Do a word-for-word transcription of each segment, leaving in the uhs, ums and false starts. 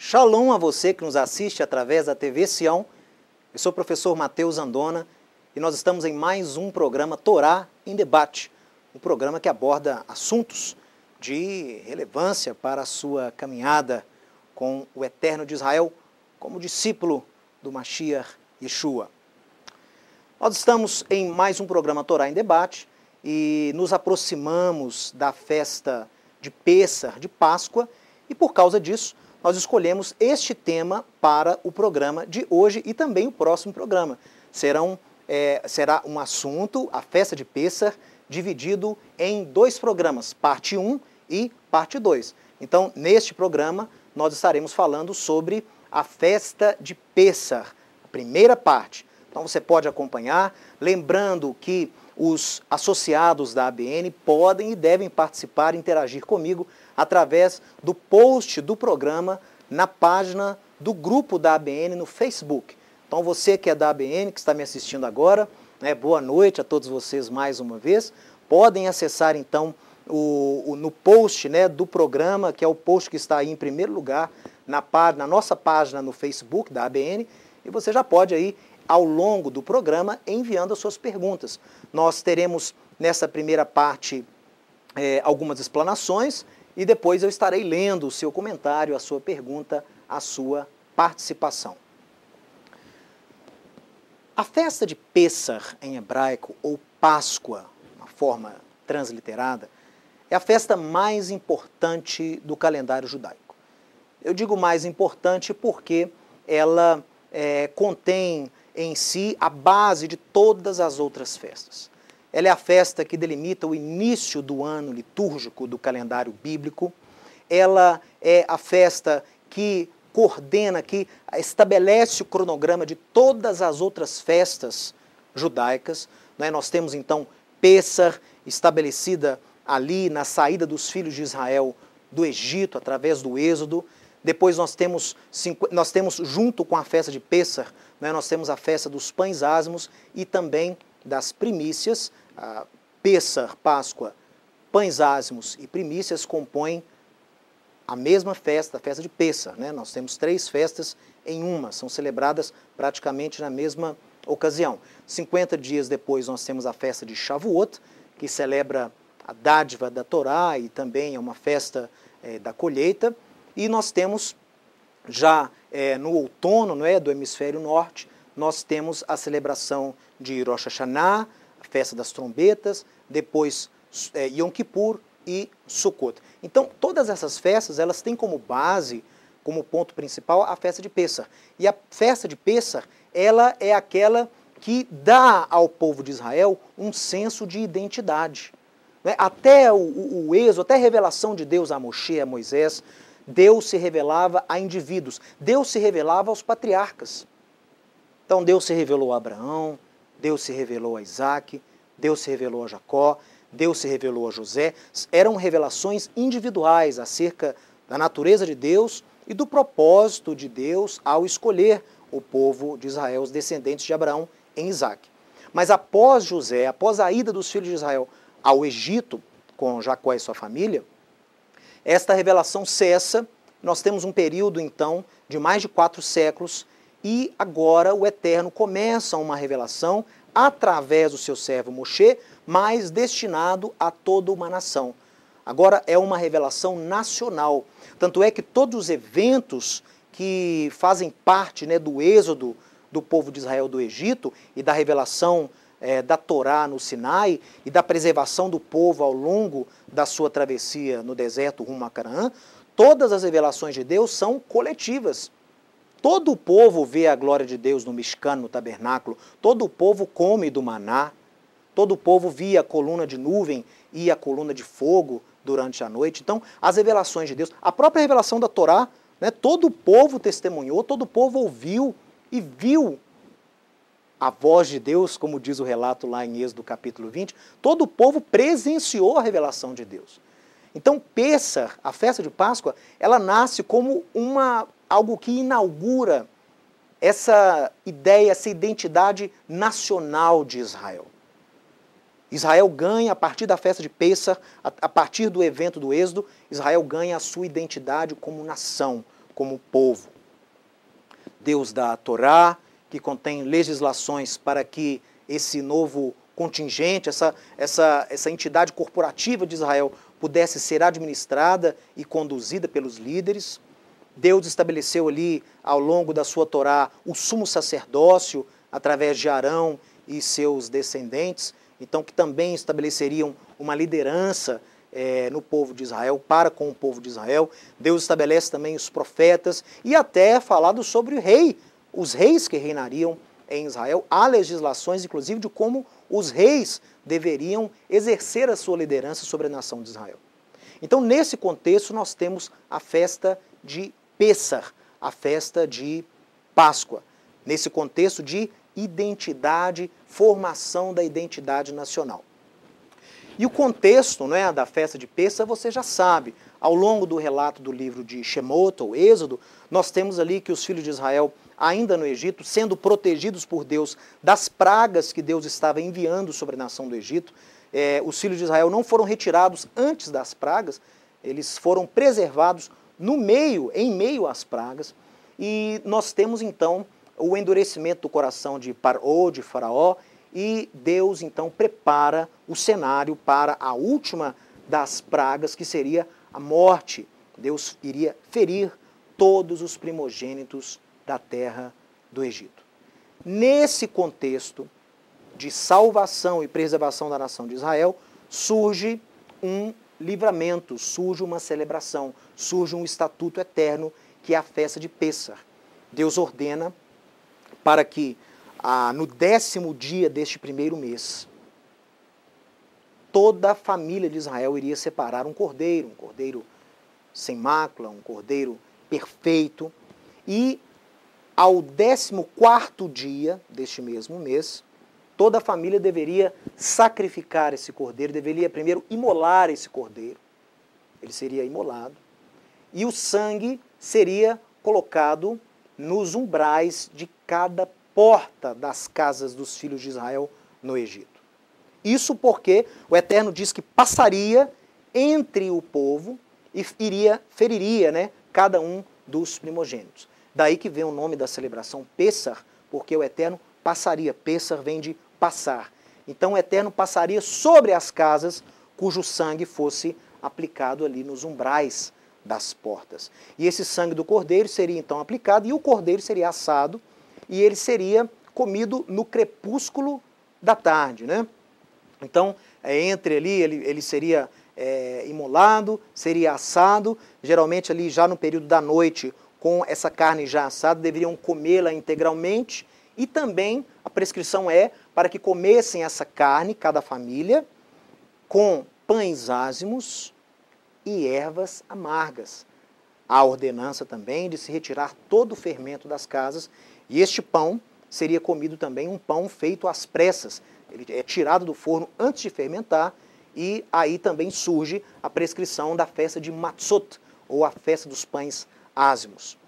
Shalom a você que nos assiste através da T V Sião. Eu sou o professor Mateus Andona e nós estamos em mais um programa Torá em Debate, um programa que aborda assuntos de relevância para a sua caminhada com o Eterno de Israel como discípulo do Mashiach Yeshua. Nós estamos em mais um programa Torá em Debate e nos aproximamos da festa de Pêssar, de Páscoa, e por causa disso nós escolhemos este tema para o programa de hoje e também o próximo programa. Serão, é, será um assunto, a festa de Pêssar, dividido em dois programas, parte um e parte dois. Então, neste programa, nós estaremos falando sobre a festa de Pêssar, a primeira parte. Então, você pode acompanhar, lembrando que os associados da A B N podem e devem participar e interagir comigo através do post do programa na página do grupo da A B N no Facebook. Então, você que é da A B N, que está me assistindo agora, né, boa noite a todos vocês mais uma vez, podem acessar então o, o, no post, né, do programa, que é o post que está aí em primeiro lugar na, na nossa página no Facebook da A B N, e você já pode aí, ao longo do programa, enviando as suas perguntas. Nós teremos nessa primeira parte é, algumas explanações e depois eu estarei lendo o seu comentário, a sua pergunta, a sua participação. A festa de Pêssar em hebraico, ou Páscoa, uma forma transliterada, é a festa mais importante do calendário judaico. Eu digo mais importante porque ela é, contém em si a base de todas as outras festas. Ela é a festa que delimita o início do ano litúrgico do calendário bíblico. Ela é a festa que coordena, que estabelece o cronograma de todas as outras festas judaicas. Né? Nós temos então Pêssar, estabelecida ali na saída dos filhos de Israel do Egito, através do Êxodo. Depois nós temos, nós temos junto com a festa de Pêssar, né, nós temos a festa dos pães ázimos e também das primícias. A Pêssar, Páscoa, pães ázimos e primícias compõem a mesma festa, a festa de Pêssar. Né? Nós temos três festas em uma, são celebradas praticamente na mesma ocasião. cinquenta dias depois nós temos a festa de Shavuot, que celebra a dádiva da Torá e também é uma festa é, da colheita. E nós temos, já é, no outono, não é, do hemisfério norte, nós temos a celebração de Rosh Hashanah, a festa das trombetas, depois é, Yom Kippur e Sukkot. Então, todas essas festas, elas têm como base, como ponto principal, a festa de Pêssar. E a festa de Pêssar, ela é aquela que dá ao povo de Israel um senso de identidade. Né? Até o, o, o êxodo, até a revelação de Deus a Moshe, a Moisés, Deus se revelava a indivíduos, Deus se revelava aos patriarcas. Então Deus se revelou a Abraão, Deus se revelou a Isaac, Deus se revelou a Jacó, Deus se revelou a José. Eram revelações individuais acerca da natureza de Deus e do propósito de Deus ao escolher o povo de Israel, os descendentes de Abraão em Isaac. Mas após José, após a ida dos filhos de Israel ao Egito, com Jacó e sua família, esta revelação cessa, nós temos um período, então, de mais de quatro séculos, e agora o Eterno começa uma revelação através do seu servo Moshe, mas destinado a toda uma nação. Agora é uma revelação nacional. Tanto é que todos os eventos que fazem parte, né, do êxodo do povo de Israel do Egito e da revelação É, da Torá no Sinai e da preservação do povo ao longo da sua travessia no deserto rumo a Canaã, todas as revelações de Deus são coletivas. Todo o povo vê a glória de Deus no Mishkan, no tabernáculo, todo o povo come do maná, todo o povo via a coluna de nuvem e a coluna de fogo durante a noite. Então, as revelações de Deus, a própria revelação da Torá, né, todo o povo testemunhou, todo o povo ouviu e viu a voz de Deus, como diz o relato lá em Êxodo capítulo vinte, todo o povo presenciou a revelação de Deus. Então, Pêssar, a festa de Páscoa, ela nasce como uma, algo que inaugura essa ideia, essa identidade nacional de Israel. Israel ganha, a partir da festa de Pêssar, a, a partir do evento do Êxodo, Israel ganha a sua identidade como nação, como povo. Deus dá a Torá, que contém legislações para que esse novo contingente, essa, essa, essa entidade corporativa de Israel pudesse ser administrada e conduzida pelos líderes. Deus estabeleceu ali, ao longo da sua Torá, o sumo sacerdócio, através de Arão e seus descendentes, então que também estabeleceriam uma liderança é, no povo de Israel, para com o povo de Israel. Deus estabelece também os profetas e até falado sobre o rei, os reis que reinariam em Israel. Há legislações, inclusive, de como os reis deveriam exercer a sua liderança sobre a nação de Israel. Então, nesse contexto, nós temos a festa de Pêssar, a festa de Páscoa, nesse contexto de identidade, formação da identidade nacional. E o contexto, né, da festa de Pêssar, você já sabe. Ao longo do relato do livro de Shemot, ou Êxodo, nós temos ali que os filhos de Israel, ainda no Egito, sendo protegidos por Deus das pragas que Deus estava enviando sobre a nação do Egito, é, os filhos de Israel não foram retirados antes das pragas, eles foram preservados no meio, em meio às pragas, e nós temos então o endurecimento do coração de Paró, de Faraó, e Deus então prepara o cenário para a última das pragas, que seria a morte. Deus iria ferir todos os primogênitos da terra do Egito. Nesse contexto de salvação e preservação da nação de Israel, surge um livramento, surge uma celebração, surge um estatuto eterno, que é a festa de Pêssar. Deus ordena para que ah, no décimo dia deste primeiro mês, toda a família de Israel iria separar um cordeiro, um cordeiro sem mácula, um cordeiro perfeito, e ao décimo quarto dia deste mesmo mês, toda a família deveria sacrificar esse cordeiro, deveria primeiro imolar esse cordeiro, ele seria imolado, e o sangue seria colocado nos umbrais de cada porta das casas dos filhos de Israel no Egito. Isso porque o Eterno diz que passaria entre o povo e iria, feriria, né, cada um dos primogênitos. Daí que vem o nome da celebração Pêssar, porque o Eterno passaria. Pêssar vem de passar. Então o Eterno passaria sobre as casas cujo sangue fosse aplicado ali nos umbrais das portas. E esse sangue do cordeiro seria então aplicado e o cordeiro seria assado e ele seria comido no crepúsculo da tarde, né? Então, entre ali, ele, ele seria é, imolado, seria assado, geralmente ali já no período da noite, com essa carne já assada, deveriam comê-la integralmente, e também a prescrição é para que comessem essa carne, cada família, com pães ázimos e ervas amargas. Há a ordenança também de se retirar todo o fermento das casas, e este pão seria comido também um pão feito às pressas. Ele é tirado do forno antes de fermentar, e aí também surge a prescrição da festa de Matzot, ou a festa dos pães ázimos.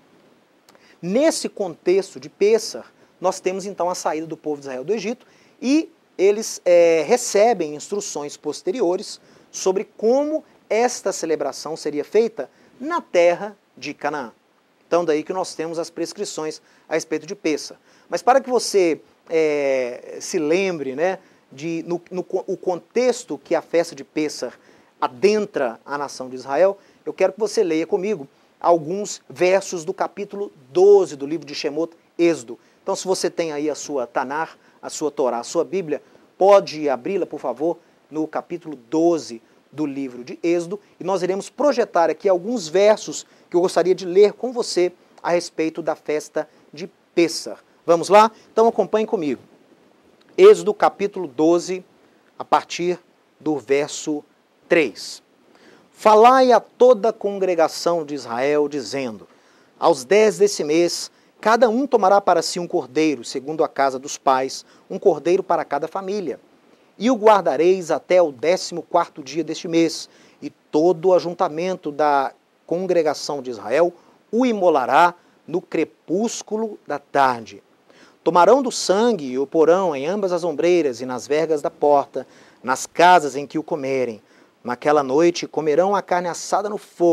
Nesse contexto de Pêssar, nós temos então a saída do povo de Israel do Egito, e eles é, recebem instruções posteriores sobre como esta celebração seria feita na terra de Canaã. Então daí que nós temos as prescrições a respeito de Pêssar. Mas para que você é, se lembre, né, de, no, no o contexto que a festa de Pêssar adentra a nação de Israel, eu quero que você leia comigo alguns versos do capítulo doze do livro de Shemot, Êxodo. Então, se você tem aí a sua Tanar, a sua Torá, a sua Bíblia, pode abri-la, por favor, no capítulo doze do livro de Êxodo, e nós iremos projetar aqui alguns versos que eu gostaria de ler com você a respeito da festa de Pêssar. Vamos lá? Então acompanhe comigo. Êxodo capítulo doze, a partir do verso três. Falai a toda a congregação de Israel, dizendo: aos dez desse mês, cada um tomará para si um cordeiro, segundo a casa dos pais, um cordeiro para cada família. E o guardareis até o décimo quarto dia deste mês, e todo o ajuntamento da congregação de Israel o imolará no crepúsculo da tarde. Tomarão do sangue e o porão em ambas as ombreiras e nas vergas da porta, nas casas em que o comerem. Naquela noite comerão a carne assada no fogo,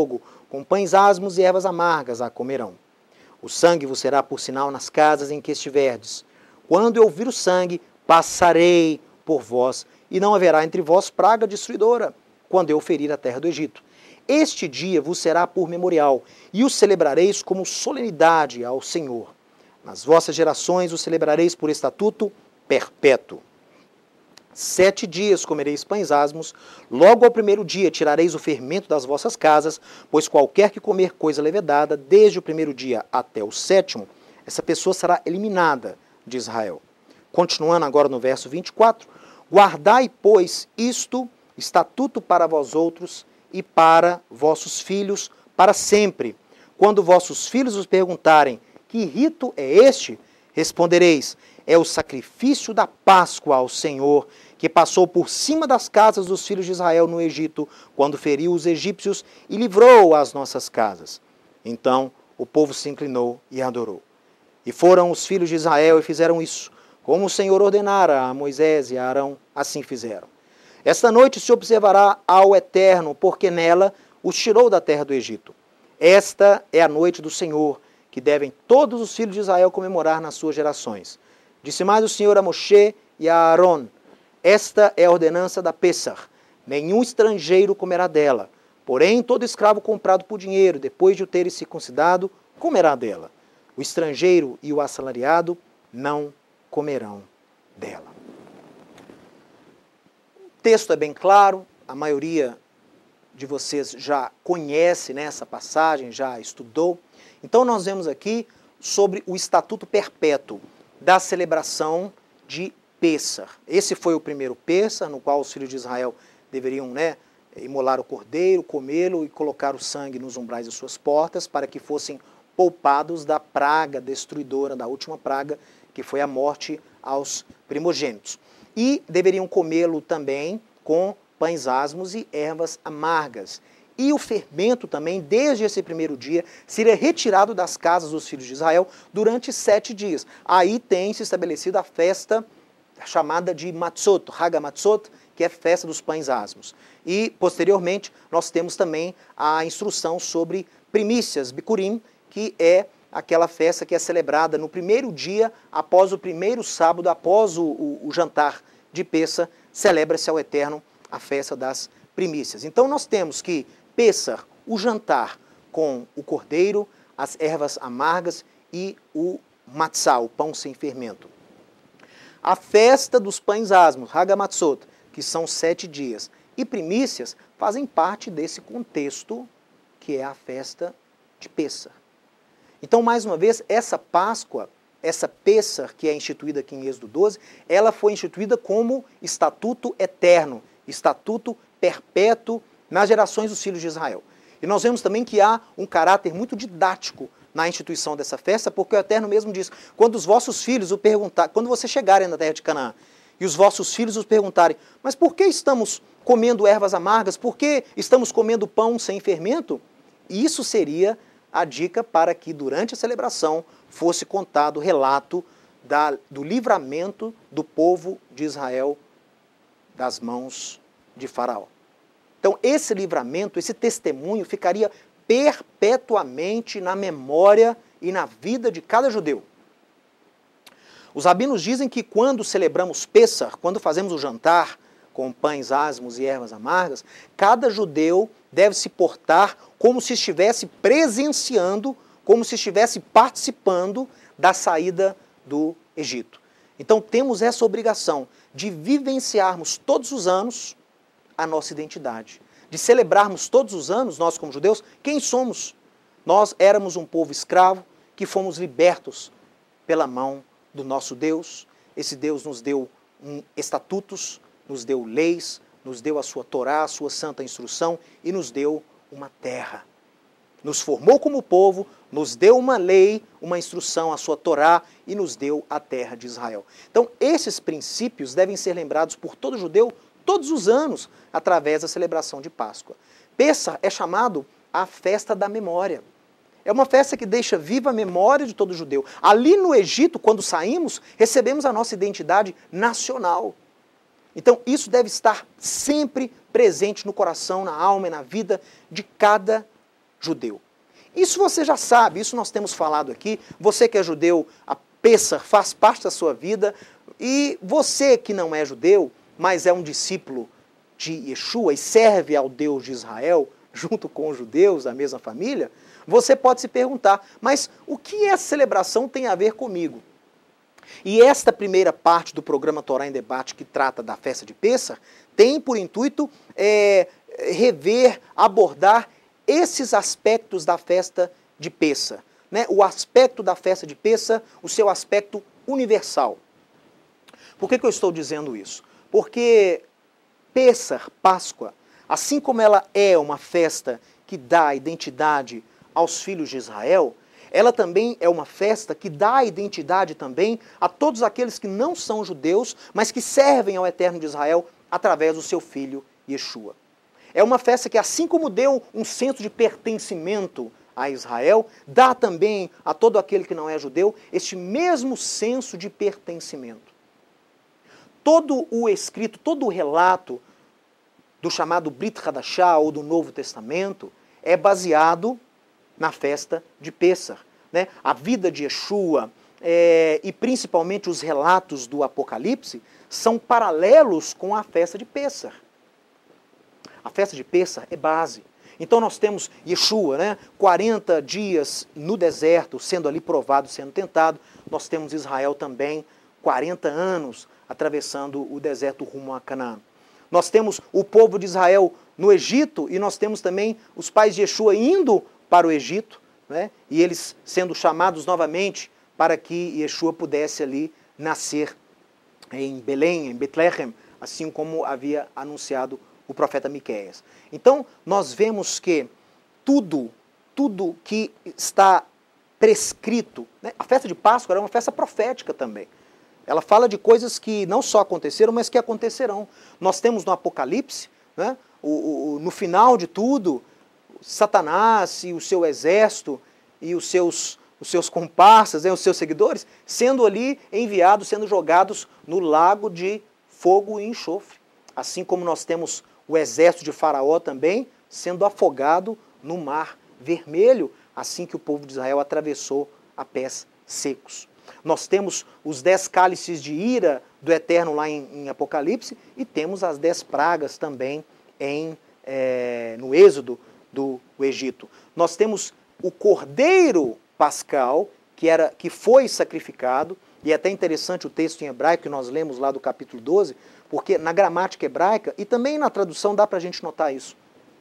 com pães asmos e ervas amargas a comerão. O sangue vos será por sinal nas casas em que estiverdes. Quando eu ouvir o sangue, passarei por vós, e não haverá entre vós praga destruidora, quando eu ferir a terra do Egito. Este dia vos será por memorial, e o celebrareis como solenidade ao Senhor. Nas vossas gerações o celebrareis por estatuto perpétuo. Sete dias comereis pães asmos, logo ao primeiro dia tirareis o fermento das vossas casas, pois qualquer que comer coisa levedada, desde o primeiro dia até o sétimo, essa pessoa será eliminada de Israel. Continuando agora no verso vinte e quatro, guardai, pois, isto, estatuto para vós outros e para vossos filhos, para sempre. Quando vossos filhos vos perguntarem, que rito é este? Respondereis, é o sacrifício da Páscoa ao Senhor, que passou por cima das casas dos filhos de Israel no Egito, quando feriu os egípcios e livrou as nossas casas. Então o povo se inclinou e adorou. E foram os filhos de Israel e fizeram isso, como o Senhor ordenara a Moisés e a Arão, assim fizeram. Esta noite se observará ao Eterno, porque nela os tirou da terra do Egito. Esta é a noite do Senhor, que devem todos os filhos de Israel comemorar nas suas gerações. Disse mais o Senhor a Moshe e a Aaron, esta é a ordenança da Pessach, nenhum estrangeiro comerá dela, porém todo escravo comprado por dinheiro, depois de o ter circuncidado, comerá dela. O estrangeiro e o assalariado não comerão dela. O texto é bem claro, a maioria de vocês já conhece, né, essa passagem, já estudou. Então nós vemos aqui sobre o estatuto perpétuo da celebração de Pessach. Esse foi o primeiro Pessach, no qual os filhos de Israel deveriam, né, imolar o cordeiro, comê-lo e colocar o sangue nos umbrais de suas portas para que fossem poupados da praga destruidora, da última praga, que foi a morte aos primogênitos. E deveriam comê-lo também com pães asmos e ervas amargas. E o fermento também, desde esse primeiro dia, seria retirado das casas dos filhos de Israel durante sete dias. Aí tem se estabelecido a festa chamada de Matzot, Hag Matzot, que é a festa dos pães asmos. E, posteriormente, nós temos também a instrução sobre primícias, Bikurim, que é aquela festa que é celebrada no primeiro dia, após o primeiro sábado, após o, o, o jantar de Pessach, celebra-se ao Eterno a festa das primícias. Então nós temos que Pessach, o jantar com o cordeiro, as ervas amargas e o matzah, o pão sem fermento. A festa dos pães asmos, Hag Matzot, que são sete dias, e primícias fazem parte desse contexto que é a festa de Pessach. Então, mais uma vez, essa Páscoa, essa Pessach que é instituída aqui em Êxodo doze, ela foi instituída como estatuto eterno, estatuto perpétuo nas gerações dos filhos de Israel. E nós vemos também que há um caráter muito didático na instituição dessa festa, porque o Eterno mesmo diz, quando os vossos filhos o perguntarem, quando vocês chegarem na terra de Canaã, e os vossos filhos os perguntarem, mas por que estamos comendo ervas amargas? Por que estamos comendo pão sem fermento? Isso seria a dica para que durante a celebração fosse contado o relato da, do livramento do povo de Israel das mãos de Faraó. Então esse livramento, esse testemunho ficaria perpetuamente na memória e na vida de cada judeu. Os rabinos dizem que quando celebramos Pessach, quando fazemos o jantar com pães asmos e ervas amargas, cada judeu deve se portar como se estivesse presenciando, como se estivesse participando da saída do Egito. Então temos essa obrigação de vivenciarmos todos os anos a nossa identidade, de celebrarmos todos os anos, nós como judeus, quem somos. Nós éramos um povo escravo que fomos libertos pela mão do nosso Deus. Esse Deus nos deu um, estatutos, nos deu leis, nos deu a sua Torá, a sua santa instrução e nos deu uma terra. Nos formou como povo, nos deu uma lei, uma instrução, a sua Torá e nos deu a terra de Israel. Então esses princípios devem ser lembrados por todo judeu todos os anos através da celebração de Páscoa. Pessach é chamado a festa da memória. É uma festa que deixa viva a memória de todo judeu. Ali no Egito, quando saímos, recebemos a nossa identidade nacional. Então isso deve estar sempre presente no coração, na alma e na vida de cada judeu. Isso você já sabe, isso nós temos falado aqui. Você que é judeu, a Pêssar faz parte da sua vida. E você que não é judeu, mas é um discípulo de Yeshua e serve ao Deus de Israel, junto com os judeus da mesma família, você pode se perguntar, mas o que essa celebração tem a ver comigo? E esta primeira parte do programa Torá em Debate, que trata da festa de Pêssar, tem por intuito é, rever, abordar esses aspectos da festa de Pêssar, né? O aspecto da festa de Pêssar, o seu aspecto universal. Por que que eu estou dizendo isso? Porque Pêssar, Páscoa, assim como ela é uma festa que dá identidade aos filhos de Israel, ela também é uma festa que dá identidade também a todos aqueles que não são judeus, mas que servem ao Eterno de Israel através do seu filho Yeshua. É uma festa que, assim como deu um senso de pertencimento a Israel, dá também a todo aquele que não é judeu este mesmo senso de pertencimento. Todo o escrito, todo o relato do chamado Brit Hadashah, ou do Novo Testamento, é baseado na festa de Pêssar, né? A vida de Yeshua é, e principalmente os relatos do Apocalipse são paralelos com a festa de Pêssar. A festa de Pêssar é base. Então nós temos Yeshua, né? quarenta dias no deserto, sendo ali provado, sendo tentado. Nós temos Israel também, quarenta anos, atravessando o deserto rumo a Canaã. Nós temos o povo de Israel no Egito e nós temos também os pais de Yeshua indo para o Egito, né? E eles sendo chamados novamente para que Yeshua pudesse ali nascer em Belém, em Betlehem, assim como havia anunciado o profeta Miqueias. Então, nós vemos que tudo, tudo que está prescrito, né? A festa de Páscoa era uma festa profética também. Ela fala de coisas que não só aconteceram, mas que acontecerão. Nós temos no Apocalipse, né, o, o, no final de tudo, Satanás e o seu exército e os seus, os seus comparsas, né, os seus seguidores, sendo ali enviados, sendo jogados no lago de fogo e enxofre. Assim como nós temos o exército de Faraó também sendo afogado no Mar Vermelho, assim que o povo de Israel atravessou a pés secos. Nós temos os dez cálices de ira do Eterno lá em, em Apocalipse e temos as dez pragas também em, é, no Êxodo do Egito. Nós temos o Cordeiro Pascal, que, era, que foi sacrificado, e é até interessante o texto em hebraico que nós lemos lá do capítulo doze, porque na gramática hebraica, e também na tradução dá para a gente notar isso,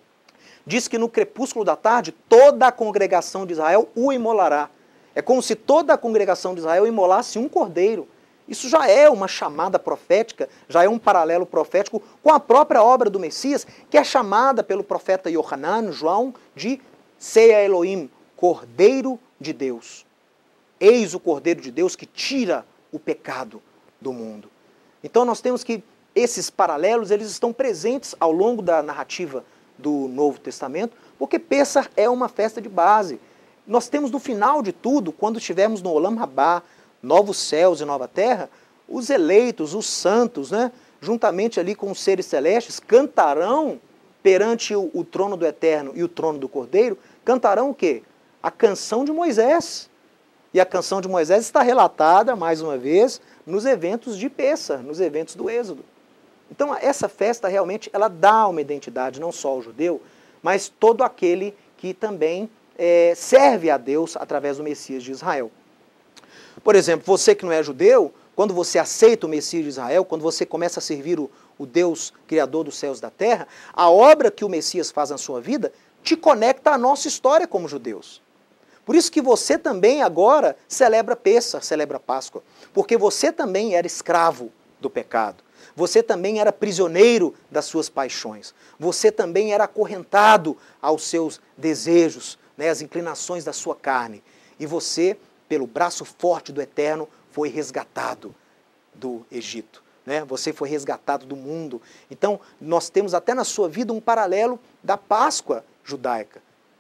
diz que no crepúsculo da tarde toda a congregação de Israel o imolará. É como se toda a congregação de Israel imolasse um cordeiro. Isso já é uma chamada profética, já é um paralelo profético com a própria obra do Messias, que é chamada pelo profeta Yohanan, João, de Seia Elohim, Cordeiro de Deus. Eis o Cordeiro de Deus que tira o pecado do mundo. Então nós temos que esses paralelos eles estão presentes ao longo da narrativa do Novo Testamento, porque Pêssar é uma festa de base. Nós temos no final de tudo, quando estivermos no Olam Rabá, novos céus e nova terra, os eleitos, os santos, né, juntamente ali com os seres celestes, cantarão perante o, o trono do Eterno e o trono do Cordeiro, cantarão o quê? A canção de Moisés. E a canção de Moisés está relatada, mais uma vez, nos eventos de Pêssar, nos eventos do Êxodo. Então essa festa realmente ela dá uma identidade não só ao judeu, mas todo aquele que também é, serve a Deus através do Messias de Israel. Por exemplo, você que não é judeu, quando você aceita o Messias de Israel, quando você começa a servir o, o Deus Criador dos céus e da terra, a obra que o Messias faz na sua vida te conecta à nossa história como judeus. Por isso que você também agora celebra Pêssar, celebra Páscoa, porque você também era escravo do pecado. Você também era prisioneiro das suas paixões. Você também era acorrentado aos seus desejos, né, às inclinações da sua carne. E você, pelo braço forte do Eterno, foi resgatado do Egito. Né? Você foi resgatado do mundo. Então, nós temos até na sua vida um paralelo da Páscoa judaica.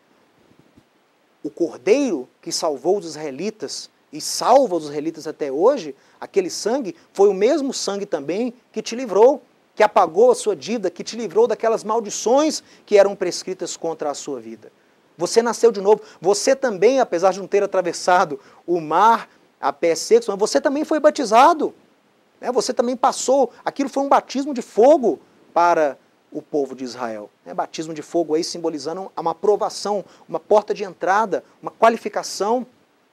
O Cordeiro que salvou os israelitas e salva os israelitas até hoje, aquele sangue foi o mesmo sangue também que te livrou, que apagou a sua dívida, que te livrou daquelas maldições que eram prescritas contra a sua vida. Você nasceu de novo. Você também, apesar de não ter atravessado o mar a pés secos, mas você também foi batizado. Né? Você também passou. Aquilo foi um batismo de fogo para o povo de Israel. Né? Batismo de fogo aí simbolizando uma aprovação, uma porta de entrada, uma qualificação.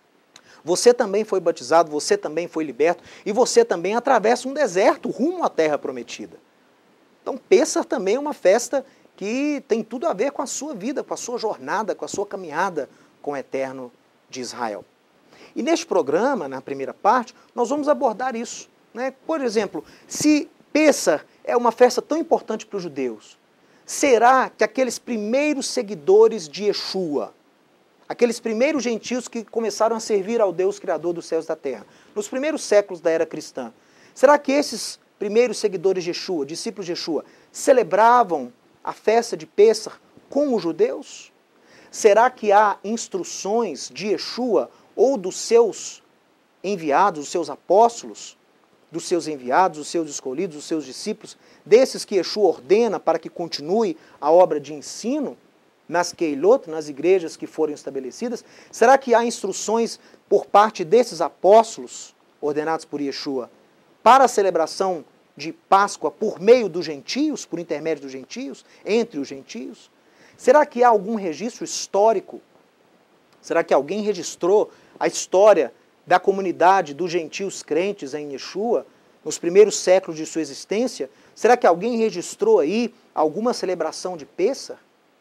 Você também foi batizado, você também foi liberto, e você também atravessa um deserto rumo à terra prometida. Então, Pêssar também é uma festa que tem tudo a ver com a sua vida, com a sua jornada, com a sua caminhada com o eterno de Israel. E neste programa, na primeira parte, nós vamos abordar isso. Né? Por exemplo, se Pêssar é uma festa tão importante para os judeus, será que aqueles primeiros seguidores de Yeshua, aqueles primeiros gentios que começaram a servir ao Deus Criador dos céus e da terra, nos primeiros séculos da era cristã, será que esses primeiros seguidores de Yeshua, discípulos de Yeshua, celebravam a festa de Pêssar com os judeus? Será que há instruções de Yeshua ou dos seus enviados, os seus apóstolos, dos seus enviados, os seus escolhidos, os seus discípulos, desses que Yeshua ordena para que continue a obra de ensino nas Keilot, nas igrejas que foram estabelecidas? Será que há instruções por parte desses apóstolos ordenados por Yeshua para a celebração de Páscoa por meio dos gentios, por intermédio dos gentios, entre os gentios? Será que há algum registro histórico? Será que alguém registrou a história da comunidade dos gentios crentes em Yeshua nos primeiros séculos de sua existência? Será que alguém registrou aí alguma celebração de Pêssar?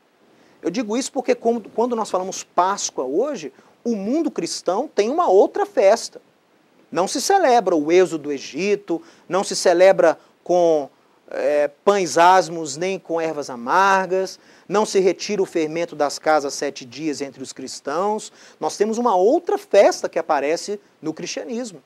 Eu digo isso porque quando nós falamos Páscoa hoje, o mundo cristão tem uma outra festa. Não se celebra o êxodo do Egito, não se celebra com é, pães asmos nem com ervas amargas, não se retira o fermento das casas sete dias entre os cristãos. Nós temos uma outra festa que aparece no cristianismo.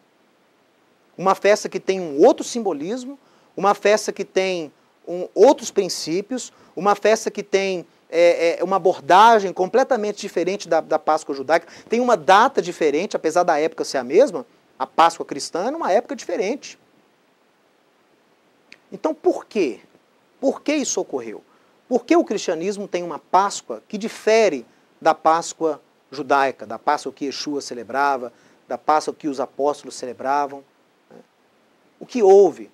Uma festa que tem um outro simbolismo, uma festa que tem um, outros princípios, uma festa que tem é, é, uma abordagem completamente diferente da, da Páscoa judaica, tem uma data diferente, apesar da época ser a mesma. A Páscoa cristã é numa época diferente. Então, por quê? Por que isso ocorreu? Por que o cristianismo tem uma Páscoa que difere da Páscoa judaica, da Páscoa que Yeshua celebrava, da Páscoa que os apóstolos celebravam? O que houve?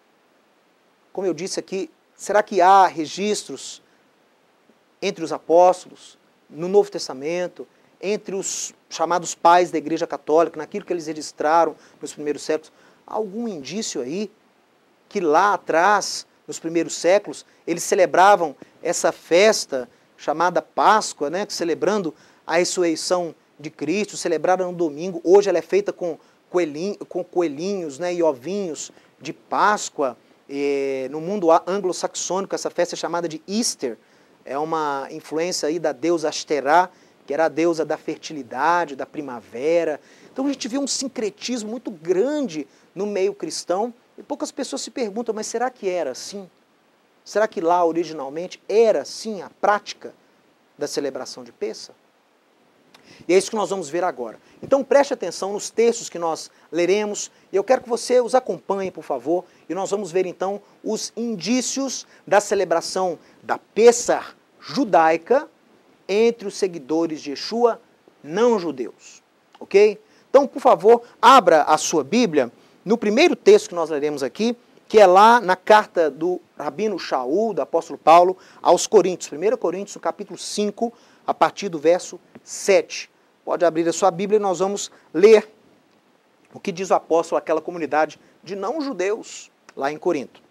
Como eu disse aqui, será que há registros entre os apóstolos, no Novo Testamento, entre os chamados pais da Igreja Católica, naquilo que eles registraram nos primeiros séculos, há algum indício aí que lá atrás, nos primeiros séculos, eles celebravam essa festa chamada Páscoa, né, celebrando a ressurreição de Cristo, celebraram no domingo. Hoje ela é feita com, coelhinho, com coelhinhos, né, e ovinhos de Páscoa. E no mundo anglo-saxônico, essa festa é chamada de Easter. É uma influência aí da deusa Ashtorá, que era a deusa da fertilidade, da primavera. Então a gente vê um sincretismo muito grande no meio cristão, e poucas pessoas se perguntam, mas será que era assim? Será que lá originalmente era assim a prática da celebração de Pêssar? E é isso que nós vamos ver agora. Então preste atenção nos textos que nós leremos, e eu quero que você os acompanhe, por favor, e nós vamos ver então os indícios da celebração da Pêssar judaica entre os seguidores de Yeshua não judeus. Ok? Então, por favor, abra a sua Bíblia no primeiro texto que nós leremos aqui, que é lá na carta do Rabino Shaul, do apóstolo Paulo, aos Coríntios. primeira Coríntios, no capítulo cinco, a partir do verso sete. Pode abrir a sua Bíblia e nós vamos ler o que diz o apóstolo àquela comunidade de não-judeus lá em Corinto.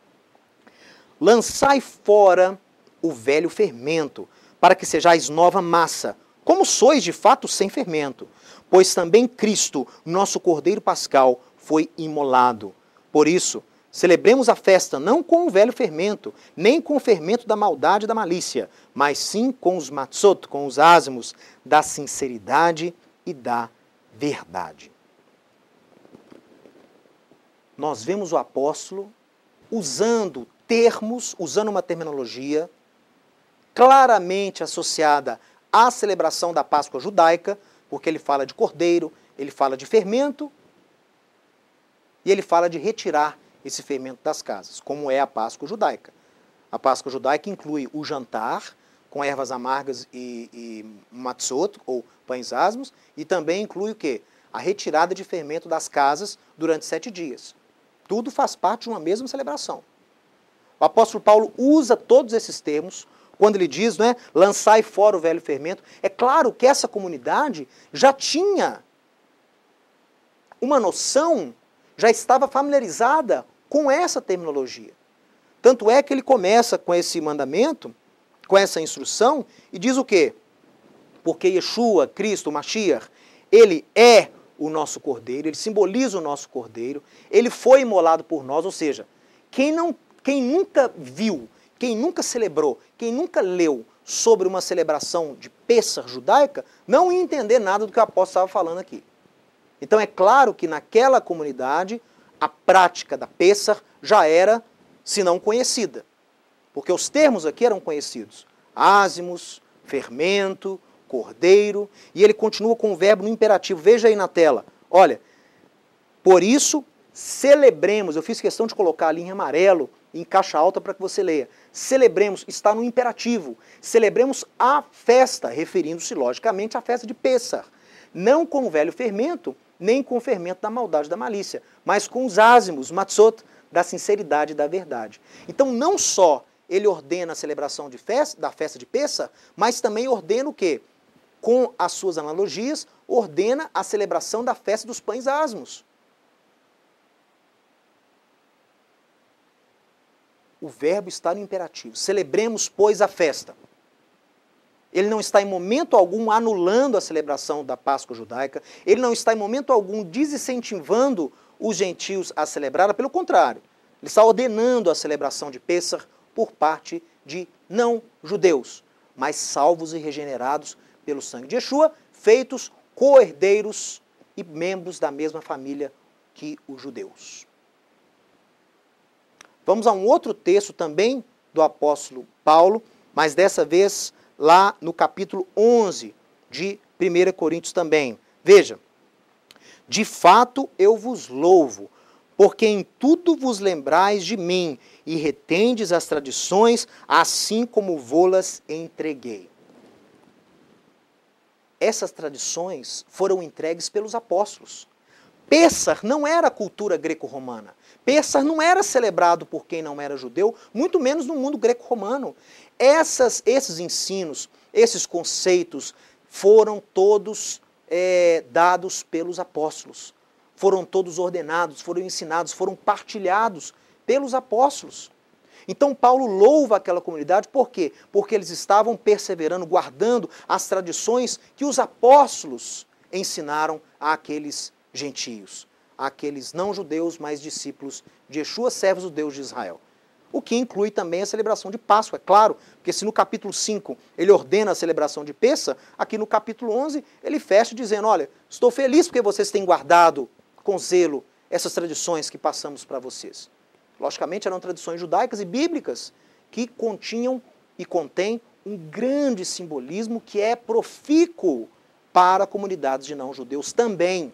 Lançai fora o velho fermento, para que sejais nova massa, como sois de fato sem fermento. Pois também Cristo, nosso Cordeiro Pascal, foi imolado. Por isso, celebremos a festa não com o velho fermento, nem com o fermento da maldade e da malícia, mas sim com os matzot, com os ázimos da sinceridade e da verdade. Nós vemos o apóstolo usando termos, usando uma terminologia claramente associada à celebração da Páscoa judaica, porque ele fala de cordeiro, ele fala de fermento, e ele fala de retirar esse fermento das casas, como é a Páscoa judaica. A Páscoa judaica inclui o jantar, com ervas amargas e, e matzot, ou pães asmos, e também inclui o quê? A retirada de fermento das casas durante sete dias. Tudo faz parte de uma mesma celebração. O apóstolo Paulo usa todos esses termos quando ele diz, não é, lançai fora o velho fermento. É claro que essa comunidade já tinha uma noção, já estava familiarizada com essa terminologia. Tanto é que ele começa com esse mandamento, com essa instrução, e diz o quê? Porque Yeshua, Cristo, o Mashiach, ele é o nosso cordeiro, ele simboliza o nosso cordeiro, ele foi imolado por nós, ou seja, quem, não, quem nunca viu, quem nunca celebrou, quem nunca leu sobre uma celebração de Pêssar judaica, não ia entender nada do que o apóstolo estava falando aqui. Então é claro que naquela comunidade, a prática da Pêssar já era, se não conhecida. Porque os termos aqui eram conhecidos. Ázimos, fermento, cordeiro. E ele continua com o verbo no imperativo. Veja aí na tela. Olha, por isso, celebremos. Eu fiz questão de colocar ali em amarelo, em caixa alta, para que você leia. Celebremos, está no imperativo. Celebremos a festa, referindo-se, logicamente, à festa de Pêssar. Não com o velho fermento, nem com o fermento da maldade e da malícia, mas com os ázimos, matzot, da sinceridade e da verdade. Então, não só ele ordena a celebração de festa, da festa de Pêssar, mas também ordena o quê? Com as suas analogias, ordena a celebração da festa dos pães asmos. O verbo está no imperativo. Celebremos, pois, a festa. Ele não está em momento algum anulando a celebração da Páscoa judaica, ele não está em momento algum desincentivando os gentios a celebrá-la, pelo contrário, ele está ordenando a celebração de Pêssar por parte de não-judeus, mas salvos e regenerados pelo sangue de Yeshua, feitos co-herdeiros e membros da mesma família que os judeus. Vamos a um outro texto também do apóstolo Paulo, mas dessa vez lá no capítulo onze de primeira Coríntios também. Veja, de fato eu vos louvo, porque em tudo vos lembrais de mim e retendes as tradições, assim como vô-las entreguei. Essas tradições foram entregues pelos apóstolos. Pêssar não era cultura greco-romana. Pêssar não era celebrado por quem não era judeu, muito menos no mundo greco-romano. Essas, esses ensinos, esses conceitos foram todos é, dados pelos apóstolos. Foram todos ordenados, foram ensinados, foram partilhados pelos apóstolos. Então Paulo louva aquela comunidade, por quê? Porque eles estavam perseverando, guardando as tradições que os apóstolos ensinaram àqueles gentios, àqueles não-judeus, mas discípulos de Yeshua, servos do Deus de Israel. O que inclui também a celebração de Páscoa, é claro, porque se no capítulo cinco ele ordena a celebração de Pêssar, aqui no capítulo onze ele fecha dizendo, olha, estou feliz porque vocês têm guardado com zelo essas tradições que passamos para vocês. Logicamente eram tradições judaicas e bíblicas que continham e contêm um grande simbolismo que é profícuo para comunidades de não-judeus também.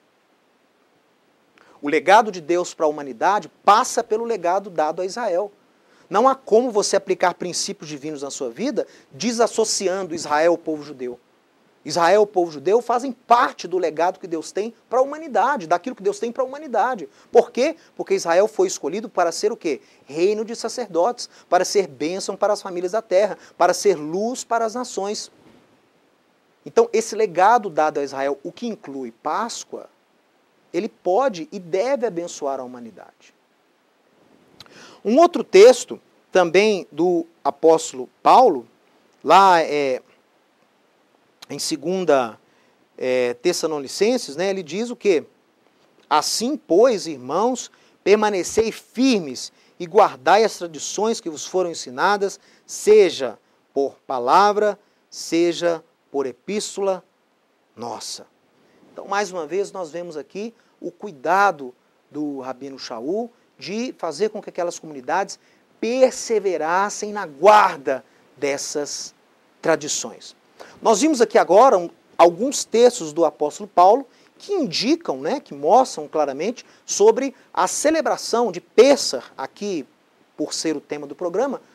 O legado de Deus para a humanidade passa pelo legado dado a Israel. Não há como você aplicar princípios divinos na sua vida desassociando Israel ao povo judeu. Israel e o povo judeu fazem parte do legado que Deus tem para a humanidade, daquilo que Deus tem para a humanidade. Por quê? Porque Israel foi escolhido para ser o quê? Reino de sacerdotes, para ser bênção para as famílias da terra, para ser luz para as nações. Então, esse legado dado a Israel, o que inclui Páscoa, ele pode e deve abençoar a humanidade. Um outro texto, também do apóstolo Paulo, lá é, em segunda é, Tessalonicenses, né, ele diz o quê? Assim, pois, irmãos, permanecei firmes e guardai as tradições que vos foram ensinadas, seja por palavra, seja por epístola nossa. Então, mais uma vez, nós vemos aqui o cuidado do Rabino Shaul de fazer com que aquelas comunidades perseverassem na guarda dessas tradições. Nós vimos aqui agora um, alguns textos do apóstolo Paulo que indicam, né, que mostram claramente sobre a celebração de Pêssar, aqui por ser o tema do programa,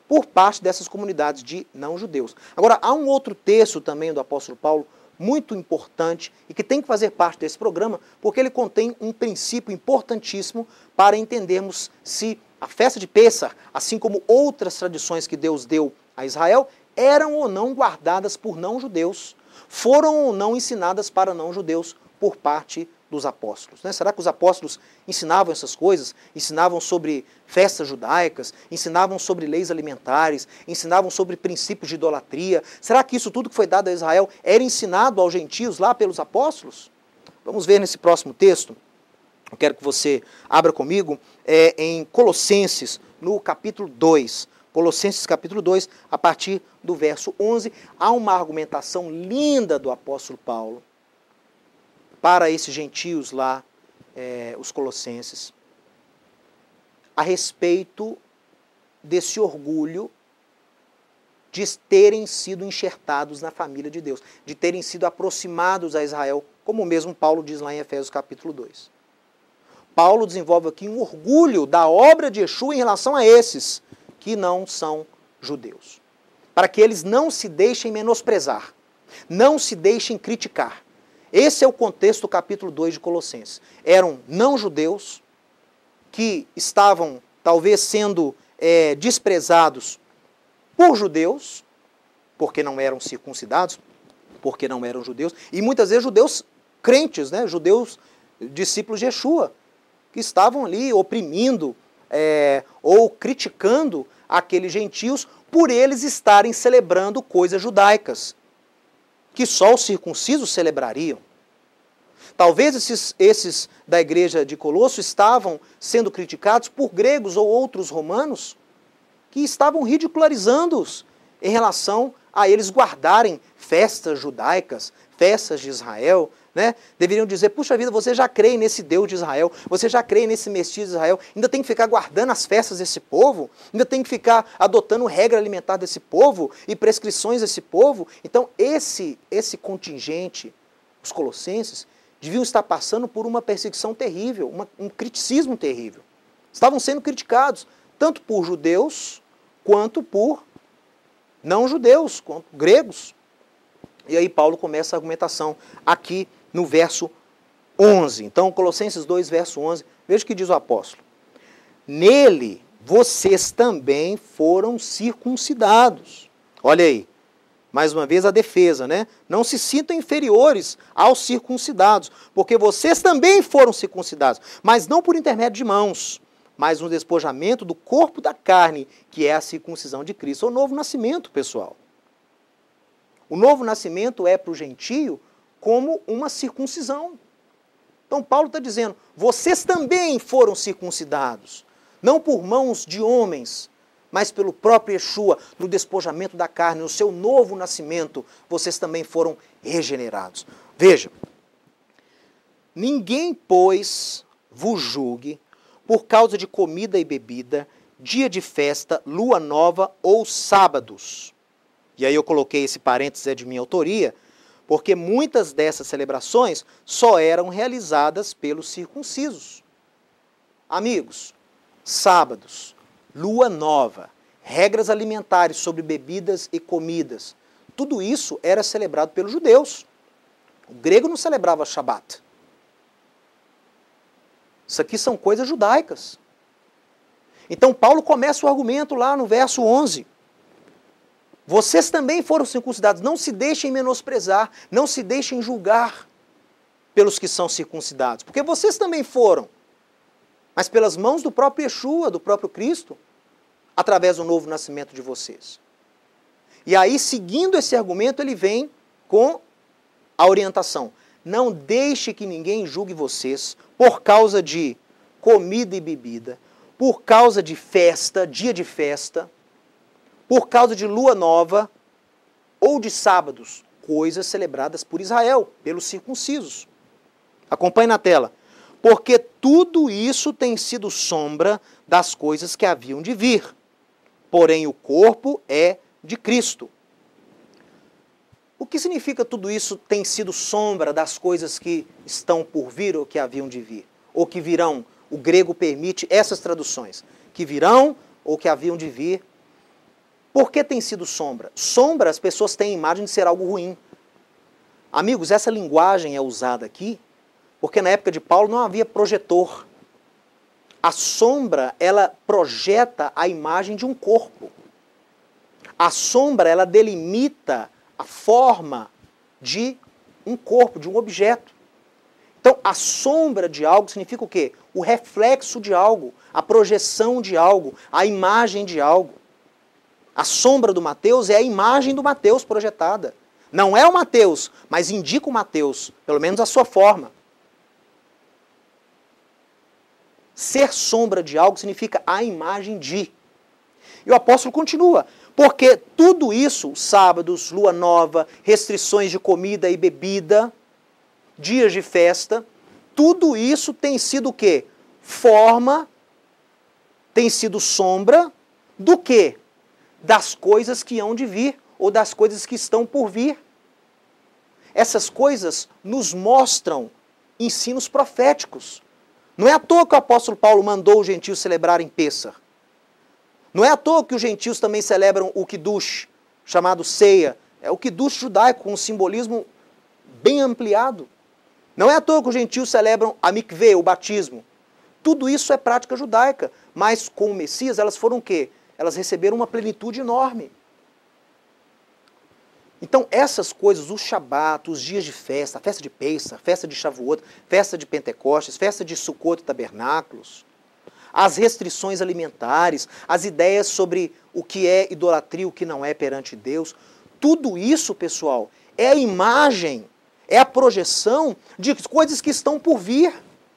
por parte dessas comunidades de não-judeus. Agora, há um outro texto também do apóstolo Paulo, muito importante e que tem que fazer parte desse programa, porque ele contém um princípio importantíssimo para entendermos se a festa de Pêssar, assim como outras tradições que Deus deu a Israel, eram ou não guardadas por não-judeus, foram ou não ensinadas para não-judeus por parte dos apóstolos. Né? Será que os apóstolos ensinavam essas coisas? Ensinavam sobre festas judaicas? Ensinavam sobre leis alimentares? Ensinavam sobre princípios de idolatria? Será que isso tudo que foi dado a Israel era ensinado aos gentios lá pelos apóstolos? Vamos ver nesse próximo texto. Eu quero que você abra comigo é, em Colossenses, no capítulo dois. Colossenses capítulo dois, a partir do verso onze. Há uma argumentação linda do apóstolo Paulo para esses gentios lá, é, os colossenses, a respeito desse orgulho de terem sido enxertados na família de Deus, de terem sido aproximados a Israel, como mesmo Paulo diz lá em Efésios capítulo dois. Paulo desenvolve aqui um orgulho da obra de Yeshua em relação a esses que não são judeus, para que eles não se deixem menosprezar, não se deixem criticar. Esse é o contexto do capítulo dois de Colossenses. Eram não-judeus que estavam, talvez, sendo é, desprezados por judeus, porque não eram circuncidados, porque não eram judeus, e muitas vezes judeus crentes, né, judeus discípulos de Yeshua, que estavam ali oprimindo é, ou criticando aqueles gentios por eles estarem celebrando coisas judaicas, que só os circuncisos celebrariam. Talvez esses, esses da igreja de Colosso estavam sendo criticados por gregos ou outros romanos que estavam ridicularizando-os em relação a eles guardarem festas judaicas, festas de Israel, né? Deveriam dizer, puxa vida, você já crê nesse Deus de Israel, você já crê nesse Messias de Israel, ainda tem que ficar guardando as festas desse povo, ainda tem que ficar adotando regra alimentar desse povo e prescrições desse povo. Então esse, esse contingente, os colossenses, deviam estar passando por uma perseguição terrível, uma, um criticismo terrível. Estavam sendo criticados, tanto por judeus, quanto por não-judeus, quanto gregos. E aí Paulo começa a argumentação aqui no verso onze. Então, Colossenses dois, verso onze, veja o que diz o apóstolo. Nele, vocês também foram circuncidados. Olha aí, mais uma vez a defesa, né? Não se sintam inferiores aos circuncidados, porque vocês também foram circuncidados, mas não por intermédio de mãos, mas no despojamento do corpo da carne, que é a circuncisão de Cristo. O novo nascimento, pessoal. O novo nascimento é para o gentio como uma circuncisão. Então Paulo está dizendo, vocês também foram circuncidados, não por mãos de homens, mas pelo próprio Yeshua, no despojamento da carne, no seu novo nascimento, vocês também foram regenerados. Veja, ninguém, pois, vos julgue por causa de comida e bebida, dia de festa, lua nova ou sábados. E aí eu coloquei esse parênteses, é de minha autoria, porque muitas dessas celebrações só eram realizadas pelos circuncisos. Amigos, sábados, lua nova, regras alimentares sobre bebidas e comidas, tudo isso era celebrado pelos judeus. O grego não celebrava Shabat. Isso aqui são coisas judaicas. Então Paulo começa o argumento lá no verso onze. Vocês também foram circuncidados, não se deixem menosprezar, não se deixem julgar pelos que são circuncidados, porque vocês também foram, mas pelas mãos do próprio Yeshua, do próprio Cristo, através do novo nascimento de vocês. E aí, seguindo esse argumento, ele vem com a orientação. Não deixe que ninguém julgue vocês por causa de comida e bebida, por causa de festa, dia de festa, por causa de lua nova ou de sábados, coisas celebradas por Israel, pelos circuncisos. Acompanhe na tela. Porque tudo isso tem sido sombra das coisas que haviam de vir. Porém, o corpo é de Cristo. O que significa tudo isso tem sido sombra das coisas que estão por vir ou que haviam de vir? Ou que virão? O grego permite essas traduções. Que virão ou que haviam de vir. Por que tem sido sombra? Sombra, as pessoas têm a imagem de ser algo ruim. Amigos, essa linguagem é usada aqui porque na época de Paulo não havia projetor. A sombra, ela projeta a imagem de um corpo. A sombra, ela delimita a forma de um corpo, de um objeto. Então, a sombra de algo significa o quê? O reflexo de algo, a projeção de algo, a imagem de algo. A sombra do Mateus é a imagem do Mateus projetada. Não é o Mateus, mas indica o Mateus, pelo menos a sua forma. Ser sombra de algo significa a imagem de. E o apóstolo continua, porque tudo isso, sábados, lua nova, restrições de comida e bebida, dias de festa, tudo isso tem sido o quê? Forma, tem sido sombra do quê? Das coisas que hão de vir, ou das coisas que estão por vir. Essas coisas nos mostram ensinos proféticos. Não é à toa que o apóstolo Paulo mandou os gentios celebrarem Pêssar. Não é à toa que os gentios também celebram o Kiddush, chamado ceia. É o Kiddush judaico, com um simbolismo bem ampliado. Não é à toa que os gentios celebram a mikveh, o batismo. Tudo isso é prática judaica, mas com o Messias elas foram o quê? Elas receberam uma plenitude enorme. Então essas coisas, o Shabat, os dias de festa, a festa de Pêssar, festa de Shavuot, festa de Pentecostes, festa de Sukkot e Tabernáculos, as restrições alimentares, as ideias sobre o que é idolatria e o que não é perante Deus, tudo isso, pessoal, é a imagem, é a projeção de coisas que estão por vir.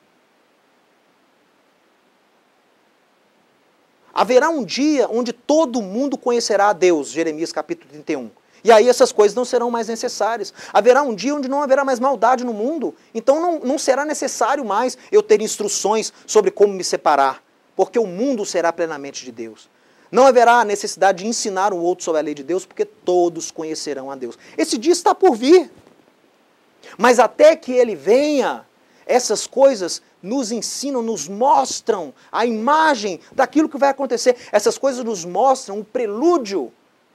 Haverá um dia onde todo mundo conhecerá a Deus, Jeremias capítulo trinta e um. E aí essas coisas não serão mais necessárias. Haverá um dia onde não haverá mais maldade no mundo. Então não, não será necessário mais eu ter instruções sobre como me separar. Porque o mundo será plenamente de Deus. Não haverá necessidade de ensinar o outro sobre a lei de Deus, porque todos conhecerão a Deus. Esse dia está por vir. Mas até que ele venha, essas coisas nos ensinam, nos mostram a imagem daquilo que vai acontecer. Essas coisas nos mostram o prelúdio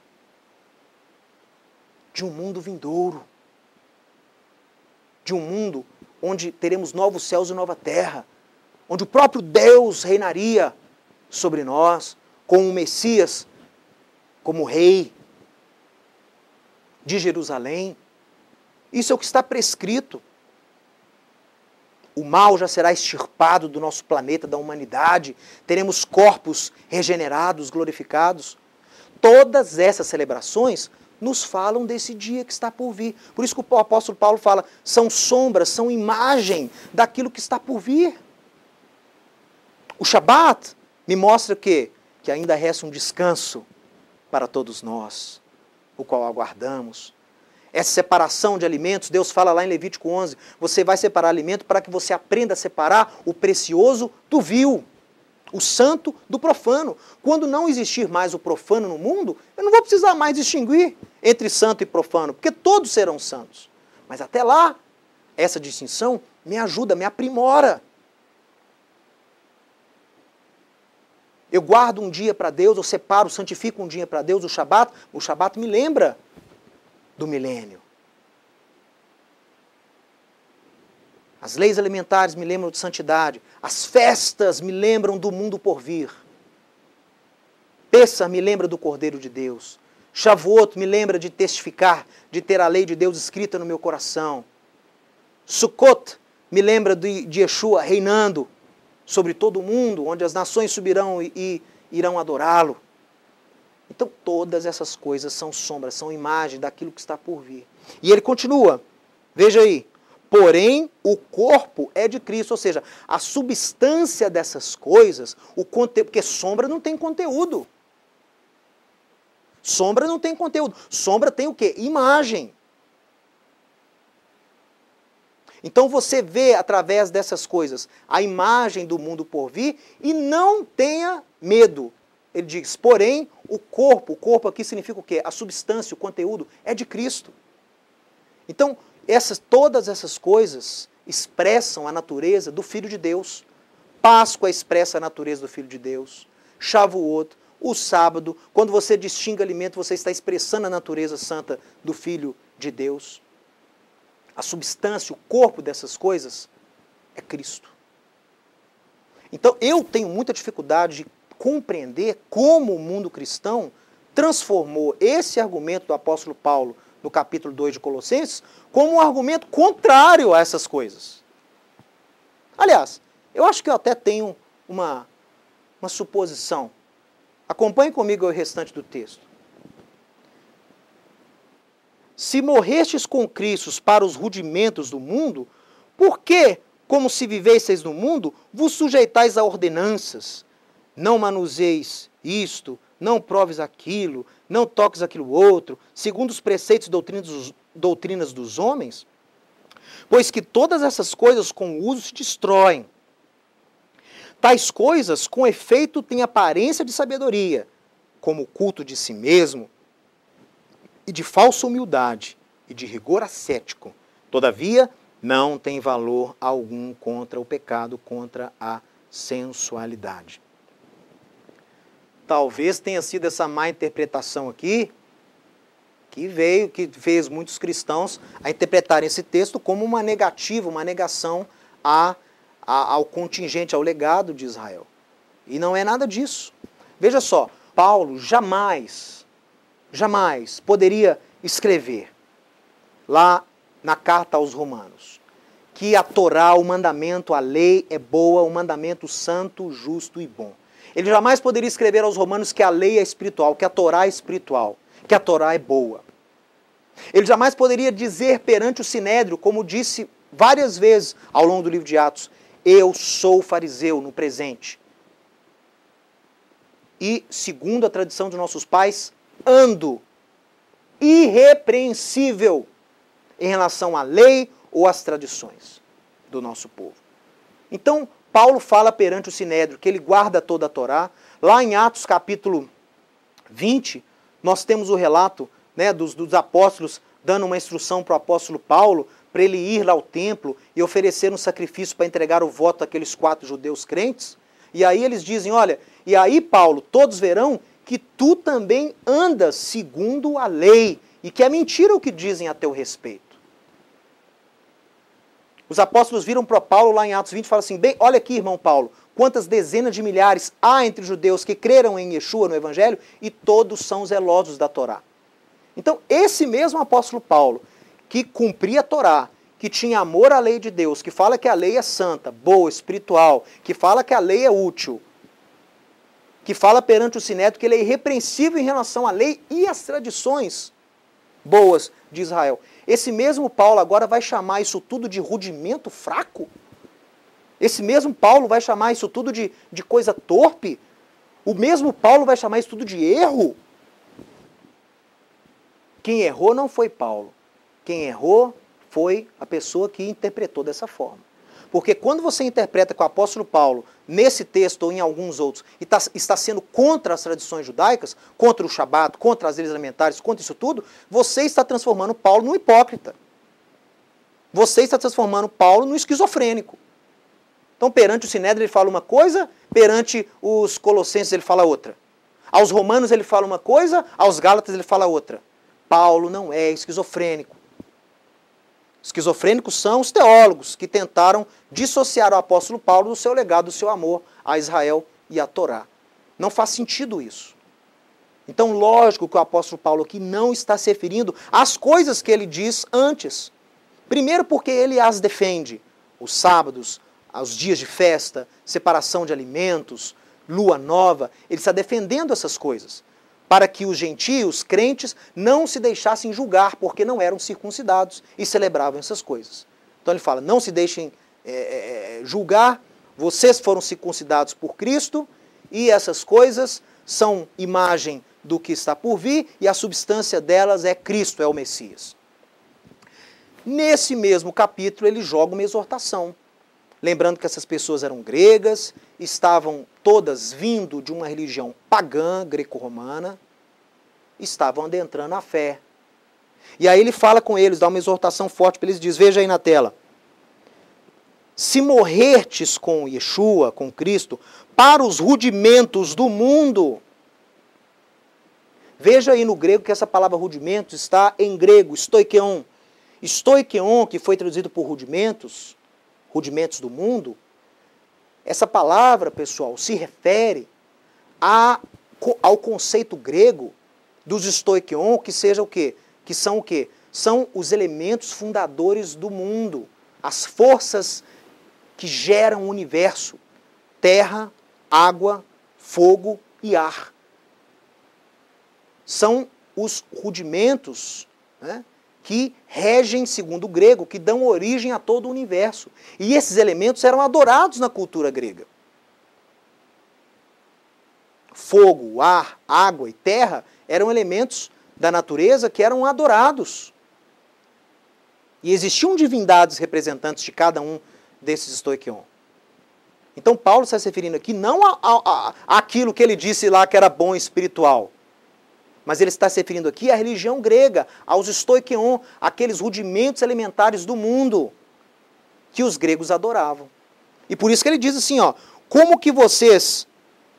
de um mundo vindouro. De um mundo onde teremos novos céus e nova terra. Onde o próprio Deus reinaria sobre nós, com o Messias como rei de Jerusalém. Isso é o que está prescrito. O mal já será extirpado do nosso planeta, da humanidade. Teremos corpos regenerados, glorificados. Todas essas celebrações nos falam desse dia que está por vir. Por isso que o apóstolo Paulo fala, são sombras, são imagem daquilo que está por vir. O Shabat me mostra que, que ainda resta um descanso para todos nós, o qual aguardamos. Essa separação de alimentos, Deus fala lá em Levítico onze, você vai separar alimento para que você aprenda a separar o precioso do vil, o santo do profano. Quando não existir mais o profano no mundo, eu não vou precisar mais distinguir entre santo e profano, porque todos serão santos. Mas até lá, essa distinção me ajuda, me aprimora. Eu guardo um dia para Deus, eu separo, santifico um dia para Deus, o Shabat, o Shabat me lembra do milênio. As leis alimentares me lembram de santidade. As festas me lembram do mundo por vir. Pêssar me lembra do Cordeiro de Deus. Shavuot me lembra de testificar, de ter a lei de Deus escrita no meu coração. Sukkot me lembra de, de Yeshua reinando sobre todo o mundo, onde as nações subirão e, e irão adorá-lo. Então todas essas coisas são sombras, são imagem daquilo que está por vir. E ele continua, veja aí, porém o corpo é de Cristo, ou seja, a substância dessas coisas, o conteúdo, porque sombra não tem conteúdo. Sombra não tem conteúdo, sombra tem o quê? Imagem. Então você vê através dessas coisas a imagem do mundo por vir e não tenha medo. Ele diz, porém, o corpo, o corpo aqui significa o quê? A substância, o conteúdo é de Cristo. Então, essas, todas essas coisas expressam a natureza do Filho de Deus. Páscoa expressa a natureza do Filho de Deus. Shavuot, o sábado, quando você distingue alimento, você está expressando a natureza santa do Filho de Deus. A substância, o corpo dessas coisas é Cristo. Então, eu tenho muita dificuldade de compreender como o mundo cristão transformou esse argumento do apóstolo Paulo no capítulo dois de Colossenses como um argumento contrário a essas coisas. Aliás, eu acho que eu até tenho uma, uma suposição. Acompanhe comigo o restante do texto. Se morrestes com Cristo para os rudimentos do mundo, por que, como se vivesseis no mundo, vos sujeitais a ordenanças? Não manuseis isto, não proves aquilo, não toques aquilo outro, segundo os preceitos e doutrinas dos, doutrinas dos homens? Pois que todas essas coisas com o uso se destroem. Tais coisas, com efeito, têm aparência de sabedoria, como o culto de si mesmo, e de falsa humildade, e de rigor ascético. Todavia, não tem valor algum contra o pecado, contra a sensualidade. Talvez tenha sido essa má interpretação aqui, que veio, que fez muitos cristãos a interpretarem esse texto como uma negativa, uma negação a, a, ao contingente, ao legado de Israel. E não é nada disso. Veja só, Paulo jamais, jamais poderia escrever lá na carta aos Romanos que a Torá, o mandamento, a lei é boa, o mandamento santo, justo e bom. Ele jamais poderia escrever aos Romanos que a lei é espiritual, que a Torá é espiritual, que a Torá é boa. Ele jamais poderia dizer perante o Sinédrio, como disse várias vezes ao longo do livro de Atos, eu sou fariseu no presente. E, segundo a tradição dos nossos pais, ando irrepreensível em relação à lei ou às tradições do nosso povo. Então, Paulo fala perante o Sinédrio que ele guarda toda a Torá. Lá em Atos capítulo vinte, nós temos o relato, né, dos, dos apóstolos dando uma instrução para o apóstolo Paulo para ele ir lá ao templo e oferecer um sacrifício para entregar o voto àqueles quatro judeus crentes. E aí eles dizem, olha, e aí Paulo, todos verão que tu também andas segundo a lei e que é mentira o que dizem a teu respeito. Os apóstolos viram para Paulo lá em Atos vinte e falam assim, bem, olha aqui, irmão Paulo, quantas dezenas de milhares há entre os judeus que creram em Yeshua, no Evangelho, e todos são zelosos da Torá. Então, esse mesmo apóstolo Paulo, que cumpria a Torá, que tinha amor à lei de Deus, que fala que a lei é santa, boa, espiritual, que fala que a lei é útil, que fala perante o Sinédrio que ele é irrepreensível em relação à lei e às tradições boas de Israel. Esse mesmo Paulo agora vai chamar isso tudo de rudimento fraco? Esse mesmo Paulo vai chamar isso tudo de, de coisa torpe? O mesmo Paulo vai chamar isso tudo de erro? Quem errou não foi Paulo. Quem errou foi a pessoa que interpretou dessa forma. Porque quando você interpreta que o apóstolo Paulo, nesse texto ou em alguns outros, está, está sendo contra as tradições judaicas, contra o Shabat, contra as leis alimentares, contra isso tudo, você está transformando Paulo num hipócrita. Você está transformando Paulo num esquizofrênico. Então, perante o Sinédrio ele fala uma coisa, perante os Colossenses ele fala outra. Aos Romanos ele fala uma coisa, aos Gálatas ele fala outra. Paulo não é esquizofrênico. Esquizofrênicos são os teólogos que tentaram dissociar o apóstolo Paulo do seu legado, do seu amor a Israel e a Torá. Não faz sentido isso. Então, lógico que o apóstolo Paulo aqui não está se referindo às coisas que ele diz antes. Primeiro porque ele as defende. Os sábados, os dias de festa, separação de alimentos, lua nova. Ele está defendendo essas coisas. Para que os gentios, crentes, não se deixassem julgar, porque não eram circuncidados e celebravam essas coisas. Então ele fala, não se deixem é, julgar, vocês foram circuncidados por Cristo, e essas coisas são imagem do que está por vir, e a substância delas é Cristo, é o Messias. Nesse mesmo capítulo ele joga uma exortação, lembrando que essas pessoas eram gregas, estavam todas vindo de uma religião pagã, greco-romana, estavam adentrando a fé. E aí ele fala com eles, dá uma exortação forte para eles, diz, veja aí na tela, se morrertes com Yeshua, com Cristo, para os rudimentos do mundo, Veja aí no grego que essa palavra rudimentos está em grego, stoikeion. Stoikeion, que foi traduzido por rudimentos, rudimentos do mundo, essa palavra, pessoal, se refere a, ao conceito grego dos stoikeion, que seja o quê? Que são o quê? São os elementos fundadores do mundo, as forças que geram o universo: terra, água, fogo e ar. São os rudimentos, né, que regem, segundo o grego, que dão origem a todo o universo. E esses elementos eram adorados na cultura grega. Fogo, ar, água e terra eram elementos da natureza que eram adorados. E existiam divindades representantes de cada um desses stoikeion. Então Paulo está se referindo aqui não a, a, a, àquilo que ele disse lá que era bom espiritual, mas ele está se referindo aqui à religião grega, aos stoikeion, aqueles rudimentos elementares do mundo que os gregos adoravam. E por isso que ele diz assim, ó, como que vocês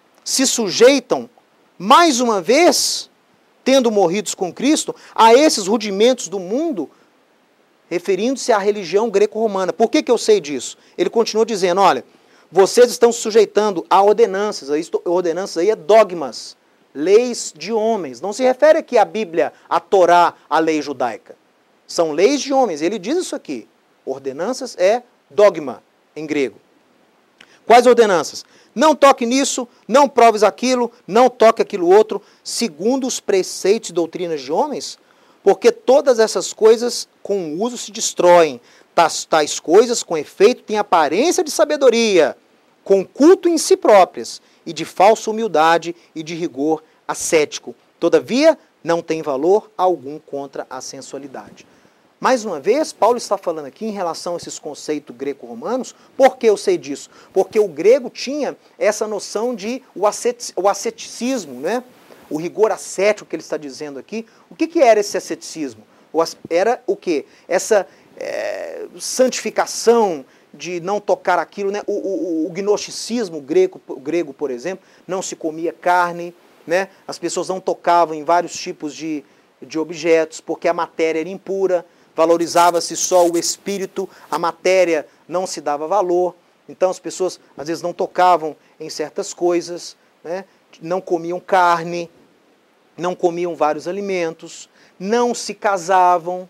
se sujeitam, mais uma vez, tendo morridos com Cristo, a esses rudimentos do mundo, referindo-se à religião greco-romana. Por que que eu sei disso? Ele continua dizendo, olha, vocês estão se sujeitando a ordenanças, a ordenanças aí é dogmas, leis de homens. Não se refere aqui à Bíblia, à Torá, à lei judaica. São leis de homens. Ele diz isso aqui. Ordenanças é dogma, em grego. Quais ordenanças? Não toque nisso, não proves aquilo, não toque aquilo outro, segundo os preceitos e doutrinas de homens, porque todas essas coisas com o uso se destroem. Tais, tais coisas, com efeito, têm aparência de sabedoria, com culto em si próprias, e de falsa humildade e de rigor ascético. Todavia, não tem valor algum contra a sensualidade. Mais uma vez, Paulo está falando aqui em relação a esses conceitos greco-romanos. Por que eu sei disso? Porque o grego tinha essa noção de o, asceti o asceticismo, né? O rigor ascético que ele está dizendo aqui. O que, que era esse asceticismo? Era o quê? Essa é, santificação de não tocar aquilo, né? o, o, o gnosticismo grego, grego, por exemplo, não se comia carne, né? As pessoas não tocavam em vários tipos de, de objetos, porque a matéria era impura, valorizava-se só o espírito, a matéria não se dava valor, então as pessoas às vezes não tocavam em certas coisas, né? Não comiam carne, não comiam vários alimentos, não se casavam.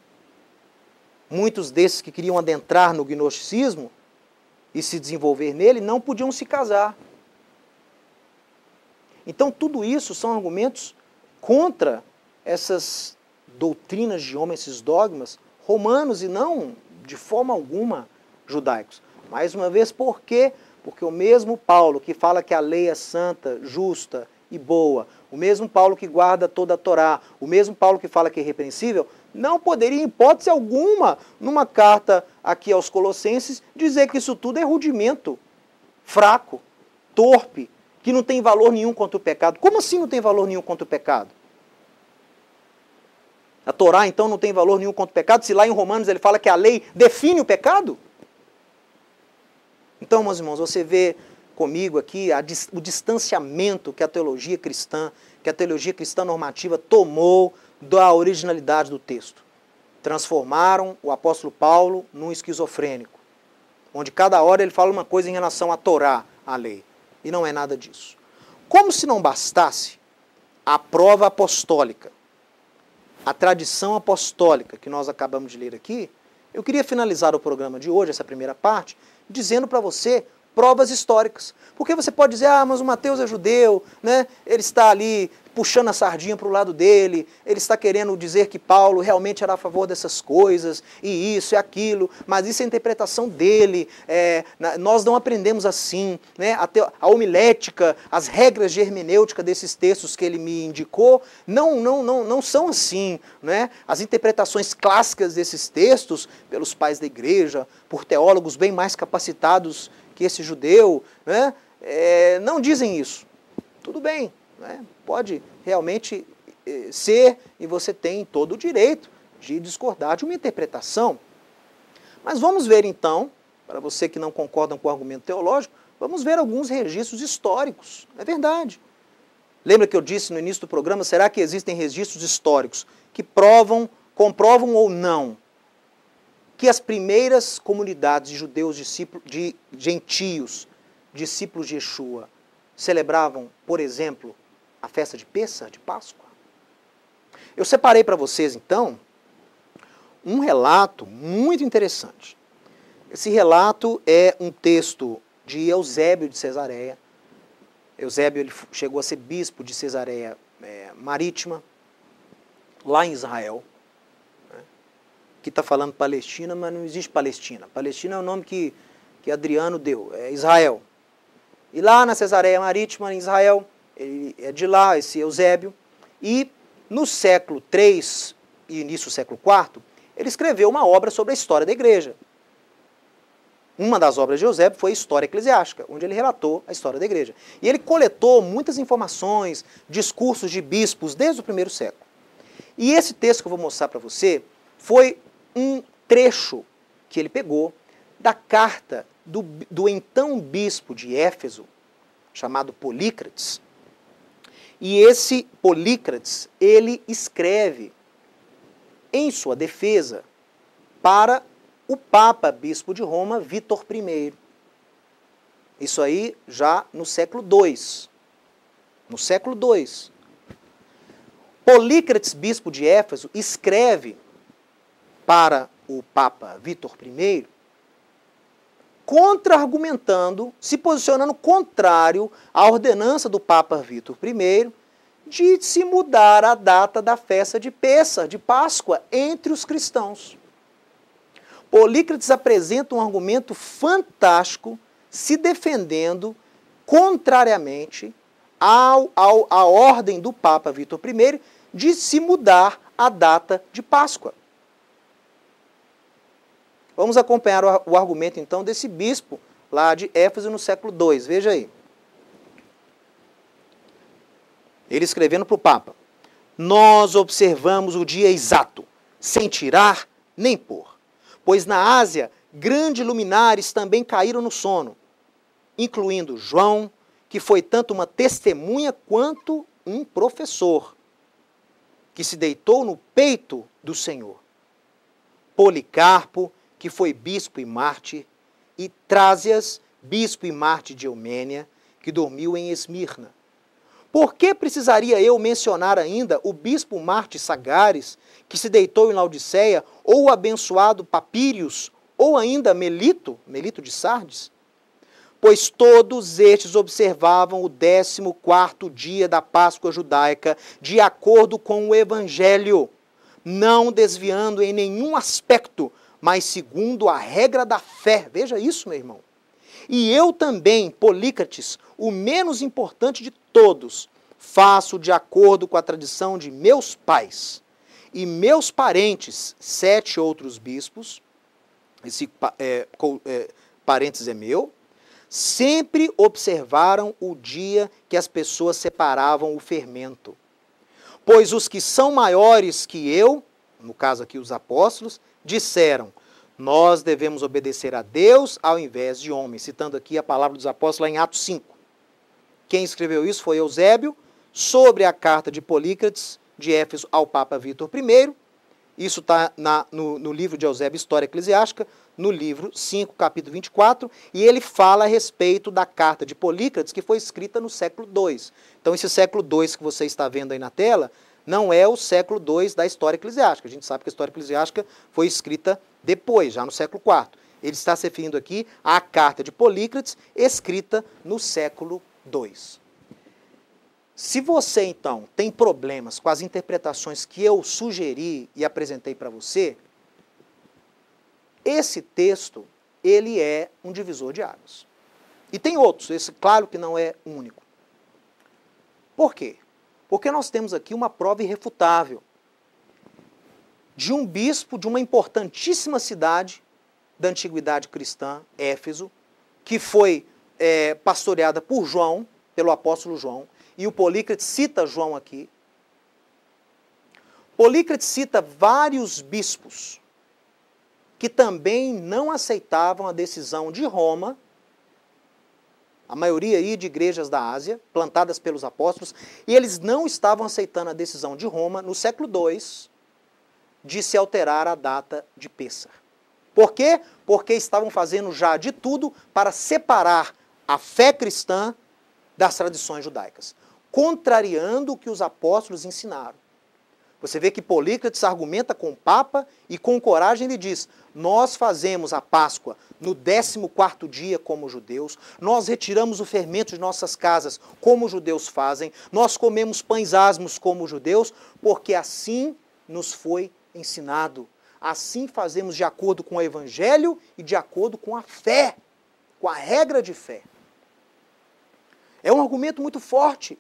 Muitos desses que queriam adentrar no gnosticismo e se desenvolver nele não podiam se casar. Então tudo isso são argumentos contra essas doutrinas de homens, esses dogmas romanos e não de forma alguma judaicos. Mais uma vez, por quê? Porque o mesmo Paulo que fala que a lei é santa, justa e boa, o mesmo Paulo que guarda toda a Torá, o mesmo Paulo que fala que é irrepreensível, não poderia, em hipótese alguma, numa carta aqui aos Colossenses, dizer que isso tudo é rudimento, fraco, torpe, que não tem valor nenhum contra o pecado. Como assim não tem valor nenhum contra o pecado? A Torá, então, não tem valor nenhum contra o pecado, se lá em Romanos ele fala que a lei define o pecado? Então, meus irmãos, você vê comigo aqui a, o distanciamento que a teologia cristã, que a teologia cristã normativa tomou da originalidade do texto. Transformaram o apóstolo Paulo num esquizofrênico, onde cada hora ele fala uma coisa em relação à Torá, à lei, e não é nada disso. Como se não bastasse a prova apostólica, a tradição apostólica que nós acabamos de ler aqui, eu queria finalizar o programa de hoje, essa primeira parte, dizendo para você provas históricas. Porque você pode dizer, ah, mas o Mateus é judeu, né? Ele está ali puxando a sardinha para o lado dele, ele está querendo dizer que Paulo realmente era a favor dessas coisas, e isso e aquilo, mas isso é a interpretação dele, é, nós não aprendemos assim, né? A, te, a homilética, as regras de hermenêutica desses textos que ele me indicou, não, não, não, não são assim, né? As interpretações clássicas desses textos, pelos pais da igreja, por teólogos bem mais capacitados que esse judeu, né? É, não dizem isso. Tudo bem, né? Pode realmente ser, e você tem todo o direito de discordar de uma interpretação. Mas vamos ver então, para você que não concorda com o argumento teológico, vamos ver alguns registros históricos. É verdade. Lembra que eu disse no início do programa, será que existem registros históricos que provam, comprovam ou não, que as primeiras comunidades de judeus, discípulos, de gentios, discípulos de Yeshua, celebravam, por exemplo, a festa de Pêssar, de Páscoa? Eu separei para vocês, então, um relato muito interessante. Esse relato é um texto de Eusébio de Cesareia. Eusébio ele chegou a ser bispo de Cesareia é, Marítima, lá em Israel. Né? Aqui está falando Palestina, mas não existe Palestina. Palestina é o nome que, que Adriano deu, é Israel. E lá na Cesareia Marítima, em Israel, ele é de lá, esse Eusébio. E no século terceiro e início do século quarto, ele escreveu uma obra sobre a história da igreja. Uma das obras de Eusébio foi a História Eclesiástica, onde ele relatou a história da igreja. E ele coletou muitas informações, discursos de bispos desde o primeiro século. E esse texto que eu vou mostrar para você foi um trecho que ele pegou da carta do, do então bispo de Éfeso, chamado Polícrates. E esse Polícrates, ele escreve em sua defesa para o Papa Bispo de Roma, Vítor I. Isso aí já no século dois. No século dois. Polícrates, bispo de Éfeso, escreve para o Papa Vítor I, contra-argumentando, se posicionando contrário à ordenança do Papa Vítor I de se mudar a data da festa de Pêssar, de Páscoa, entre os cristãos. Polícrates apresenta um argumento fantástico, se defendendo contrariamente ao, ao, à ordem do Papa Vítor I de se mudar a data de Páscoa. Vamos acompanhar o, o argumento, então, desse bispo lá de Éfeso no século dois. Veja aí. Ele escrevendo para o Papa: nós observamos o dia exato, sem tirar nem pôr. Pois na Ásia, grandes luminares também caíram no sono, incluindo João, que foi tanto uma testemunha quanto um professor, que se deitou no peito do Senhor. Policarpo, que foi bispo e mártir, e Trásias, bispo e mártir de Eumênia, que dormiu em Esmirna. Por que precisaria eu mencionar ainda o bispo mártir Sagares, que se deitou em Laodiceia, ou o abençoado Papírios, ou ainda Melito, Melito de Sardes? Pois todos estes observavam o décimo quarto dia da Páscoa judaica, de acordo com o Evangelho, não desviando em nenhum aspecto, mas segundo a regra da fé. Veja isso, meu irmão. E eu também, Polícrates, o menos importante de todos, faço de acordo com a tradição de meus pais e meus parentes, sete outros bispos, esse é, é, parênteses é meu, sempre observaram o dia que as pessoas separavam o fermento. Pois os que são maiores que eu, no caso aqui os apóstolos, disseram: nós devemos obedecer a Deus ao invés de homens, citando aqui a palavra dos apóstolos lá em Atos cinco. Quem escreveu isso foi Eusébio, sobre a carta de Polícrates, de Éfeso, ao Papa Vítor I. Isso está no, no livro de Eusébio, História Eclesiástica, no livro cinco, capítulo vinte e quatro, e ele fala a respeito da carta de Polícrates, que foi escrita no século dois. Então, esse século dois que você está vendo aí na tela, não é o século dois da História Eclesiástica. A gente sabe que a História Eclesiástica foi escrita depois, já no século quarto. Ele está se referindo aqui à carta de Polícrates, escrita no século dois. Se você, então, tem problemas com as interpretações que eu sugeri e apresentei para você, esse texto, ele é um divisor de águas. E tem outros, esse claro que não é único. Por quê? Porque nós temos aqui uma prova irrefutável de um bispo de uma importantíssima cidade da antiguidade cristã, Éfeso, que foi é, pastoreada por João, pelo apóstolo João, e o Polícrates cita João aqui. Polícrates cita vários bispos que também não aceitavam a decisão de Roma a maioria aí de igrejas da Ásia, plantadas pelos apóstolos, e eles não estavam aceitando a decisão de Roma, no século dois, de se alterar a data de Pêssar. Por quê? Porque estavam fazendo já de tudo para separar a fé cristã das tradições judaicas, contrariando o que os apóstolos ensinaram. Você vê que Polícrates argumenta com o Papa e com coragem ele diz: nós fazemos a Páscoa no décimo quarto dia como judeus, nós retiramos o fermento de nossas casas como os judeus fazem, nós comemos pães asmos como os judeus, porque assim nos foi ensinado. Assim fazemos de acordo com o Evangelho e de acordo com a fé, com a regra de fé. É um argumento muito forte.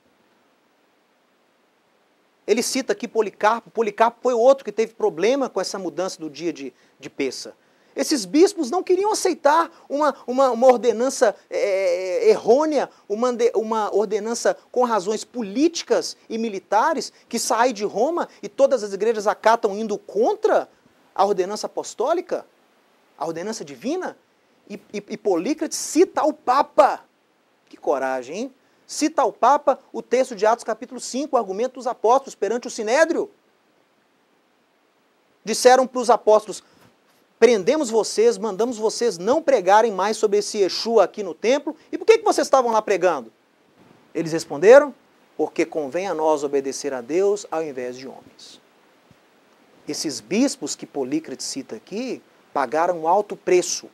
Ele cita aqui Policarpo. Policarpo foi outro que teve problema com essa mudança do dia de, de Pêssar. Esses bispos não queriam aceitar uma, uma, uma ordenança é, errônea, uma, uma ordenança com razões políticas e militares que sai de Roma e todas as igrejas acatam indo contra a ordenança apostólica, a ordenança divina. E, e, e Polícrates cita o Papa. Que coragem, hein? Cita ao Papa o texto de Atos capítulo cinco, o argumento dos apóstolos perante o Sinédrio. Disseram para os apóstolos: prendemos vocês, mandamos vocês não pregarem mais sobre esse Yeshua aqui no templo. E por que, que vocês estavam lá pregando? Eles responderam: porque convém a nós obedecer a Deus ao invés de homens. Esses bispos que Polícrates cita aqui pagaram um alto preço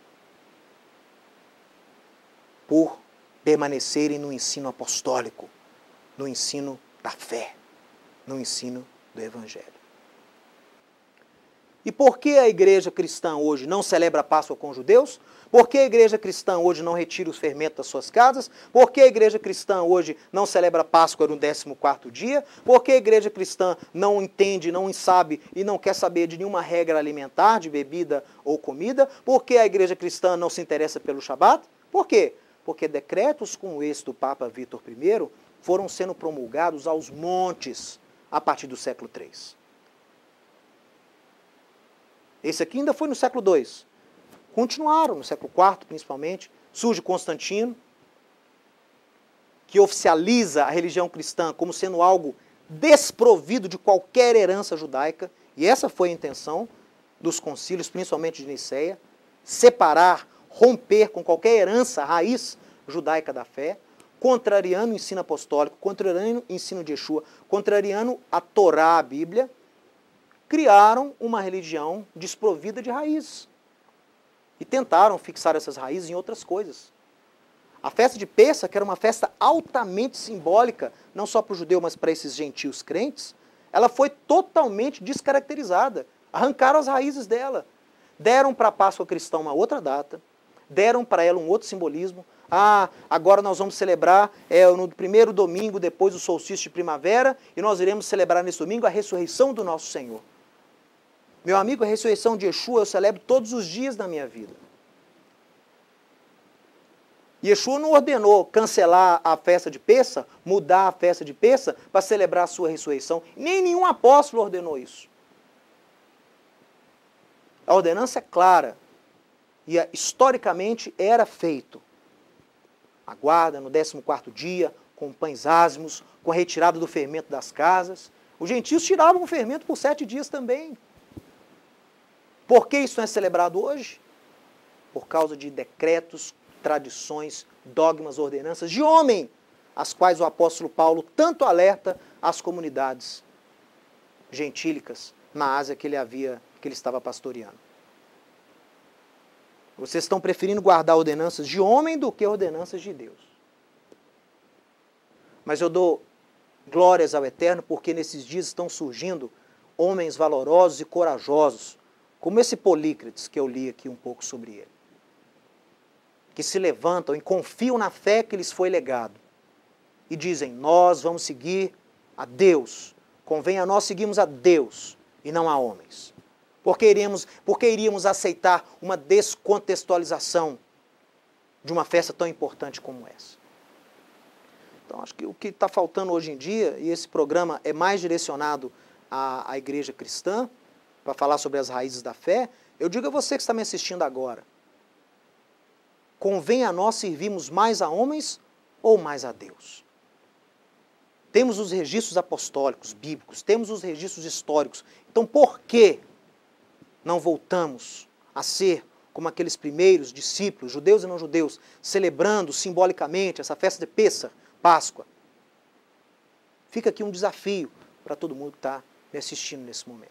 por permanecerem no ensino apostólico, no ensino da fé, no ensino do Evangelho. E por que a igreja cristã hoje não celebra a Páscoa com os judeus? Por que a igreja cristã hoje não retira os fermentos das suas casas? Por que a igreja cristã hoje não celebra a Páscoa no décimo quarto dia? Por que a igreja cristã não entende, não sabe e não quer saber de nenhuma regra alimentar, de bebida ou comida? Por que a igreja cristã não se interessa pelo Shabat? Por quê? Porque decretos como esse do Papa Vítor I foram sendo promulgados aos montes a partir do século três. Esse aqui ainda foi no século dois. Continuaram no século quarto, principalmente. Surge Constantino, que oficializa a religião cristã como sendo algo desprovido de qualquer herança judaica. E essa foi a intenção dos concílios, principalmente de Niceia, separar, romper com qualquer herança, raiz judaica da fé, contrariando o ensino apostólico, contrariando o ensino de Yeshua, contrariando a Torá, a Bíblia, criaram uma religião desprovida de raiz. E tentaram fixar essas raízes em outras coisas. A festa de Pêssar, que era uma festa altamente simbólica, não só para o judeu, mas para esses gentios crentes, ela foi totalmente descaracterizada. Arrancaram as raízes dela. Deram para a Páscoa cristã uma outra data, deram para ela um outro simbolismo. Ah, agora nós vamos celebrar é, no primeiro domingo depois do solstício de primavera, e nós iremos celebrar nesse domingo a ressurreição do nosso Senhor. Meu amigo, a ressurreição de Yeshua eu celebro todos os dias da minha vida. Yeshua não ordenou cancelar a festa de Pêssar, mudar a festa de Pêssar para celebrar a sua ressurreição. Nem nenhum apóstolo ordenou isso. A ordenança é clara. E historicamente era feito. A guarda no décimo quarto dia, com pães asmos, com a retirada do fermento das casas. Os gentios tiravam o fermento por sete dias também. Por que isso não é celebrado hoje? Por causa de decretos, tradições, dogmas, ordenanças de homem, as quais o apóstolo Paulo tanto alerta às comunidades gentílicas na Ásia que ele havia, que ele estava pastoreando. Vocês estão preferindo guardar ordenanças de homem do que ordenanças de Deus. Mas eu dou glórias ao Eterno porque nesses dias estão surgindo homens valorosos e corajosos, como esse Polícrates que eu li aqui um pouco sobre ele, que se levantam e confiam na fé que lhes foi legado e dizem: nós vamos seguir a Deus, convém a nós seguirmos a Deus e não a homens. Porque iríamos, porque iríamos aceitar uma descontextualização de uma festa tão importante como essa? Então, acho que o que está faltando hoje em dia, e esse programa é mais direcionado à, à igreja cristã, para falar sobre as raízes da fé, eu digo a você que está me assistindo agora: convém a nós servirmos mais a homens ou mais a Deus? Temos os registros apostólicos, bíblicos, temos os registros históricos. Então, por que não voltamos a ser como aqueles primeiros discípulos, judeus e não judeus, celebrando simbolicamente essa festa de Pêssar, Páscoa? Fica aqui um desafio para todo mundo que está me assistindo nesse momento.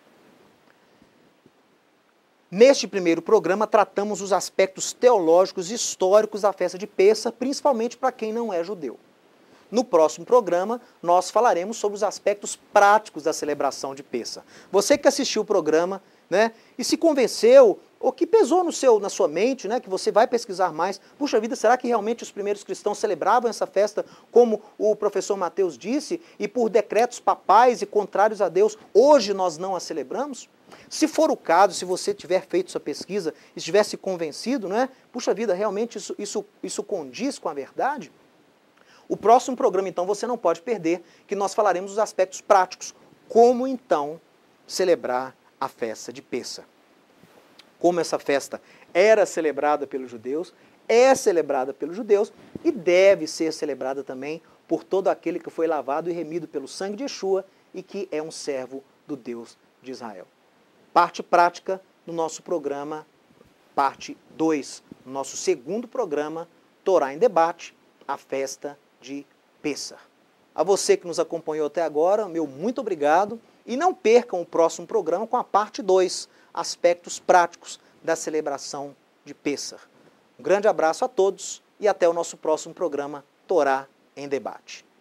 Neste primeiro programa, tratamos os aspectos teológicos e históricos da festa de Pêssar, principalmente para quem não é judeu. No próximo programa, nós falaremos sobre os aspectos práticos da celebração de Pêssar. Você que assistiu o programa, né, e se convenceu, ou que pesou no seu, na sua mente, né, que você vai pesquisar mais, puxa vida, será que realmente os primeiros cristãos celebravam essa festa como o professor Mateus disse, e por decretos papais e contrários a Deus, hoje nós não a celebramos? Se for o caso, se você tiver feito sua pesquisa e estiver se convencido, né, puxa vida, realmente isso, isso, isso condiz com a verdade? O próximo programa, então, você não pode perder, que nós falaremos dos aspectos práticos. Como, então, celebrar a festa de Pêssar. Como essa festa era celebrada pelos judeus, é celebrada pelos judeus e deve ser celebrada também por todo aquele que foi lavado e remido pelo sangue de Yeshua e que é um servo do Deus de Israel. Parte prática do nosso programa, parte dois, nosso segundo programa, Torá em Debate, a festa de Pêssar. A você que nos acompanhou até agora, meu muito obrigado e não percam o próximo programa com a parte dois, aspectos práticos da celebração de Pêssar. Um grande abraço a todos e até o nosso próximo programa Torá em Debate.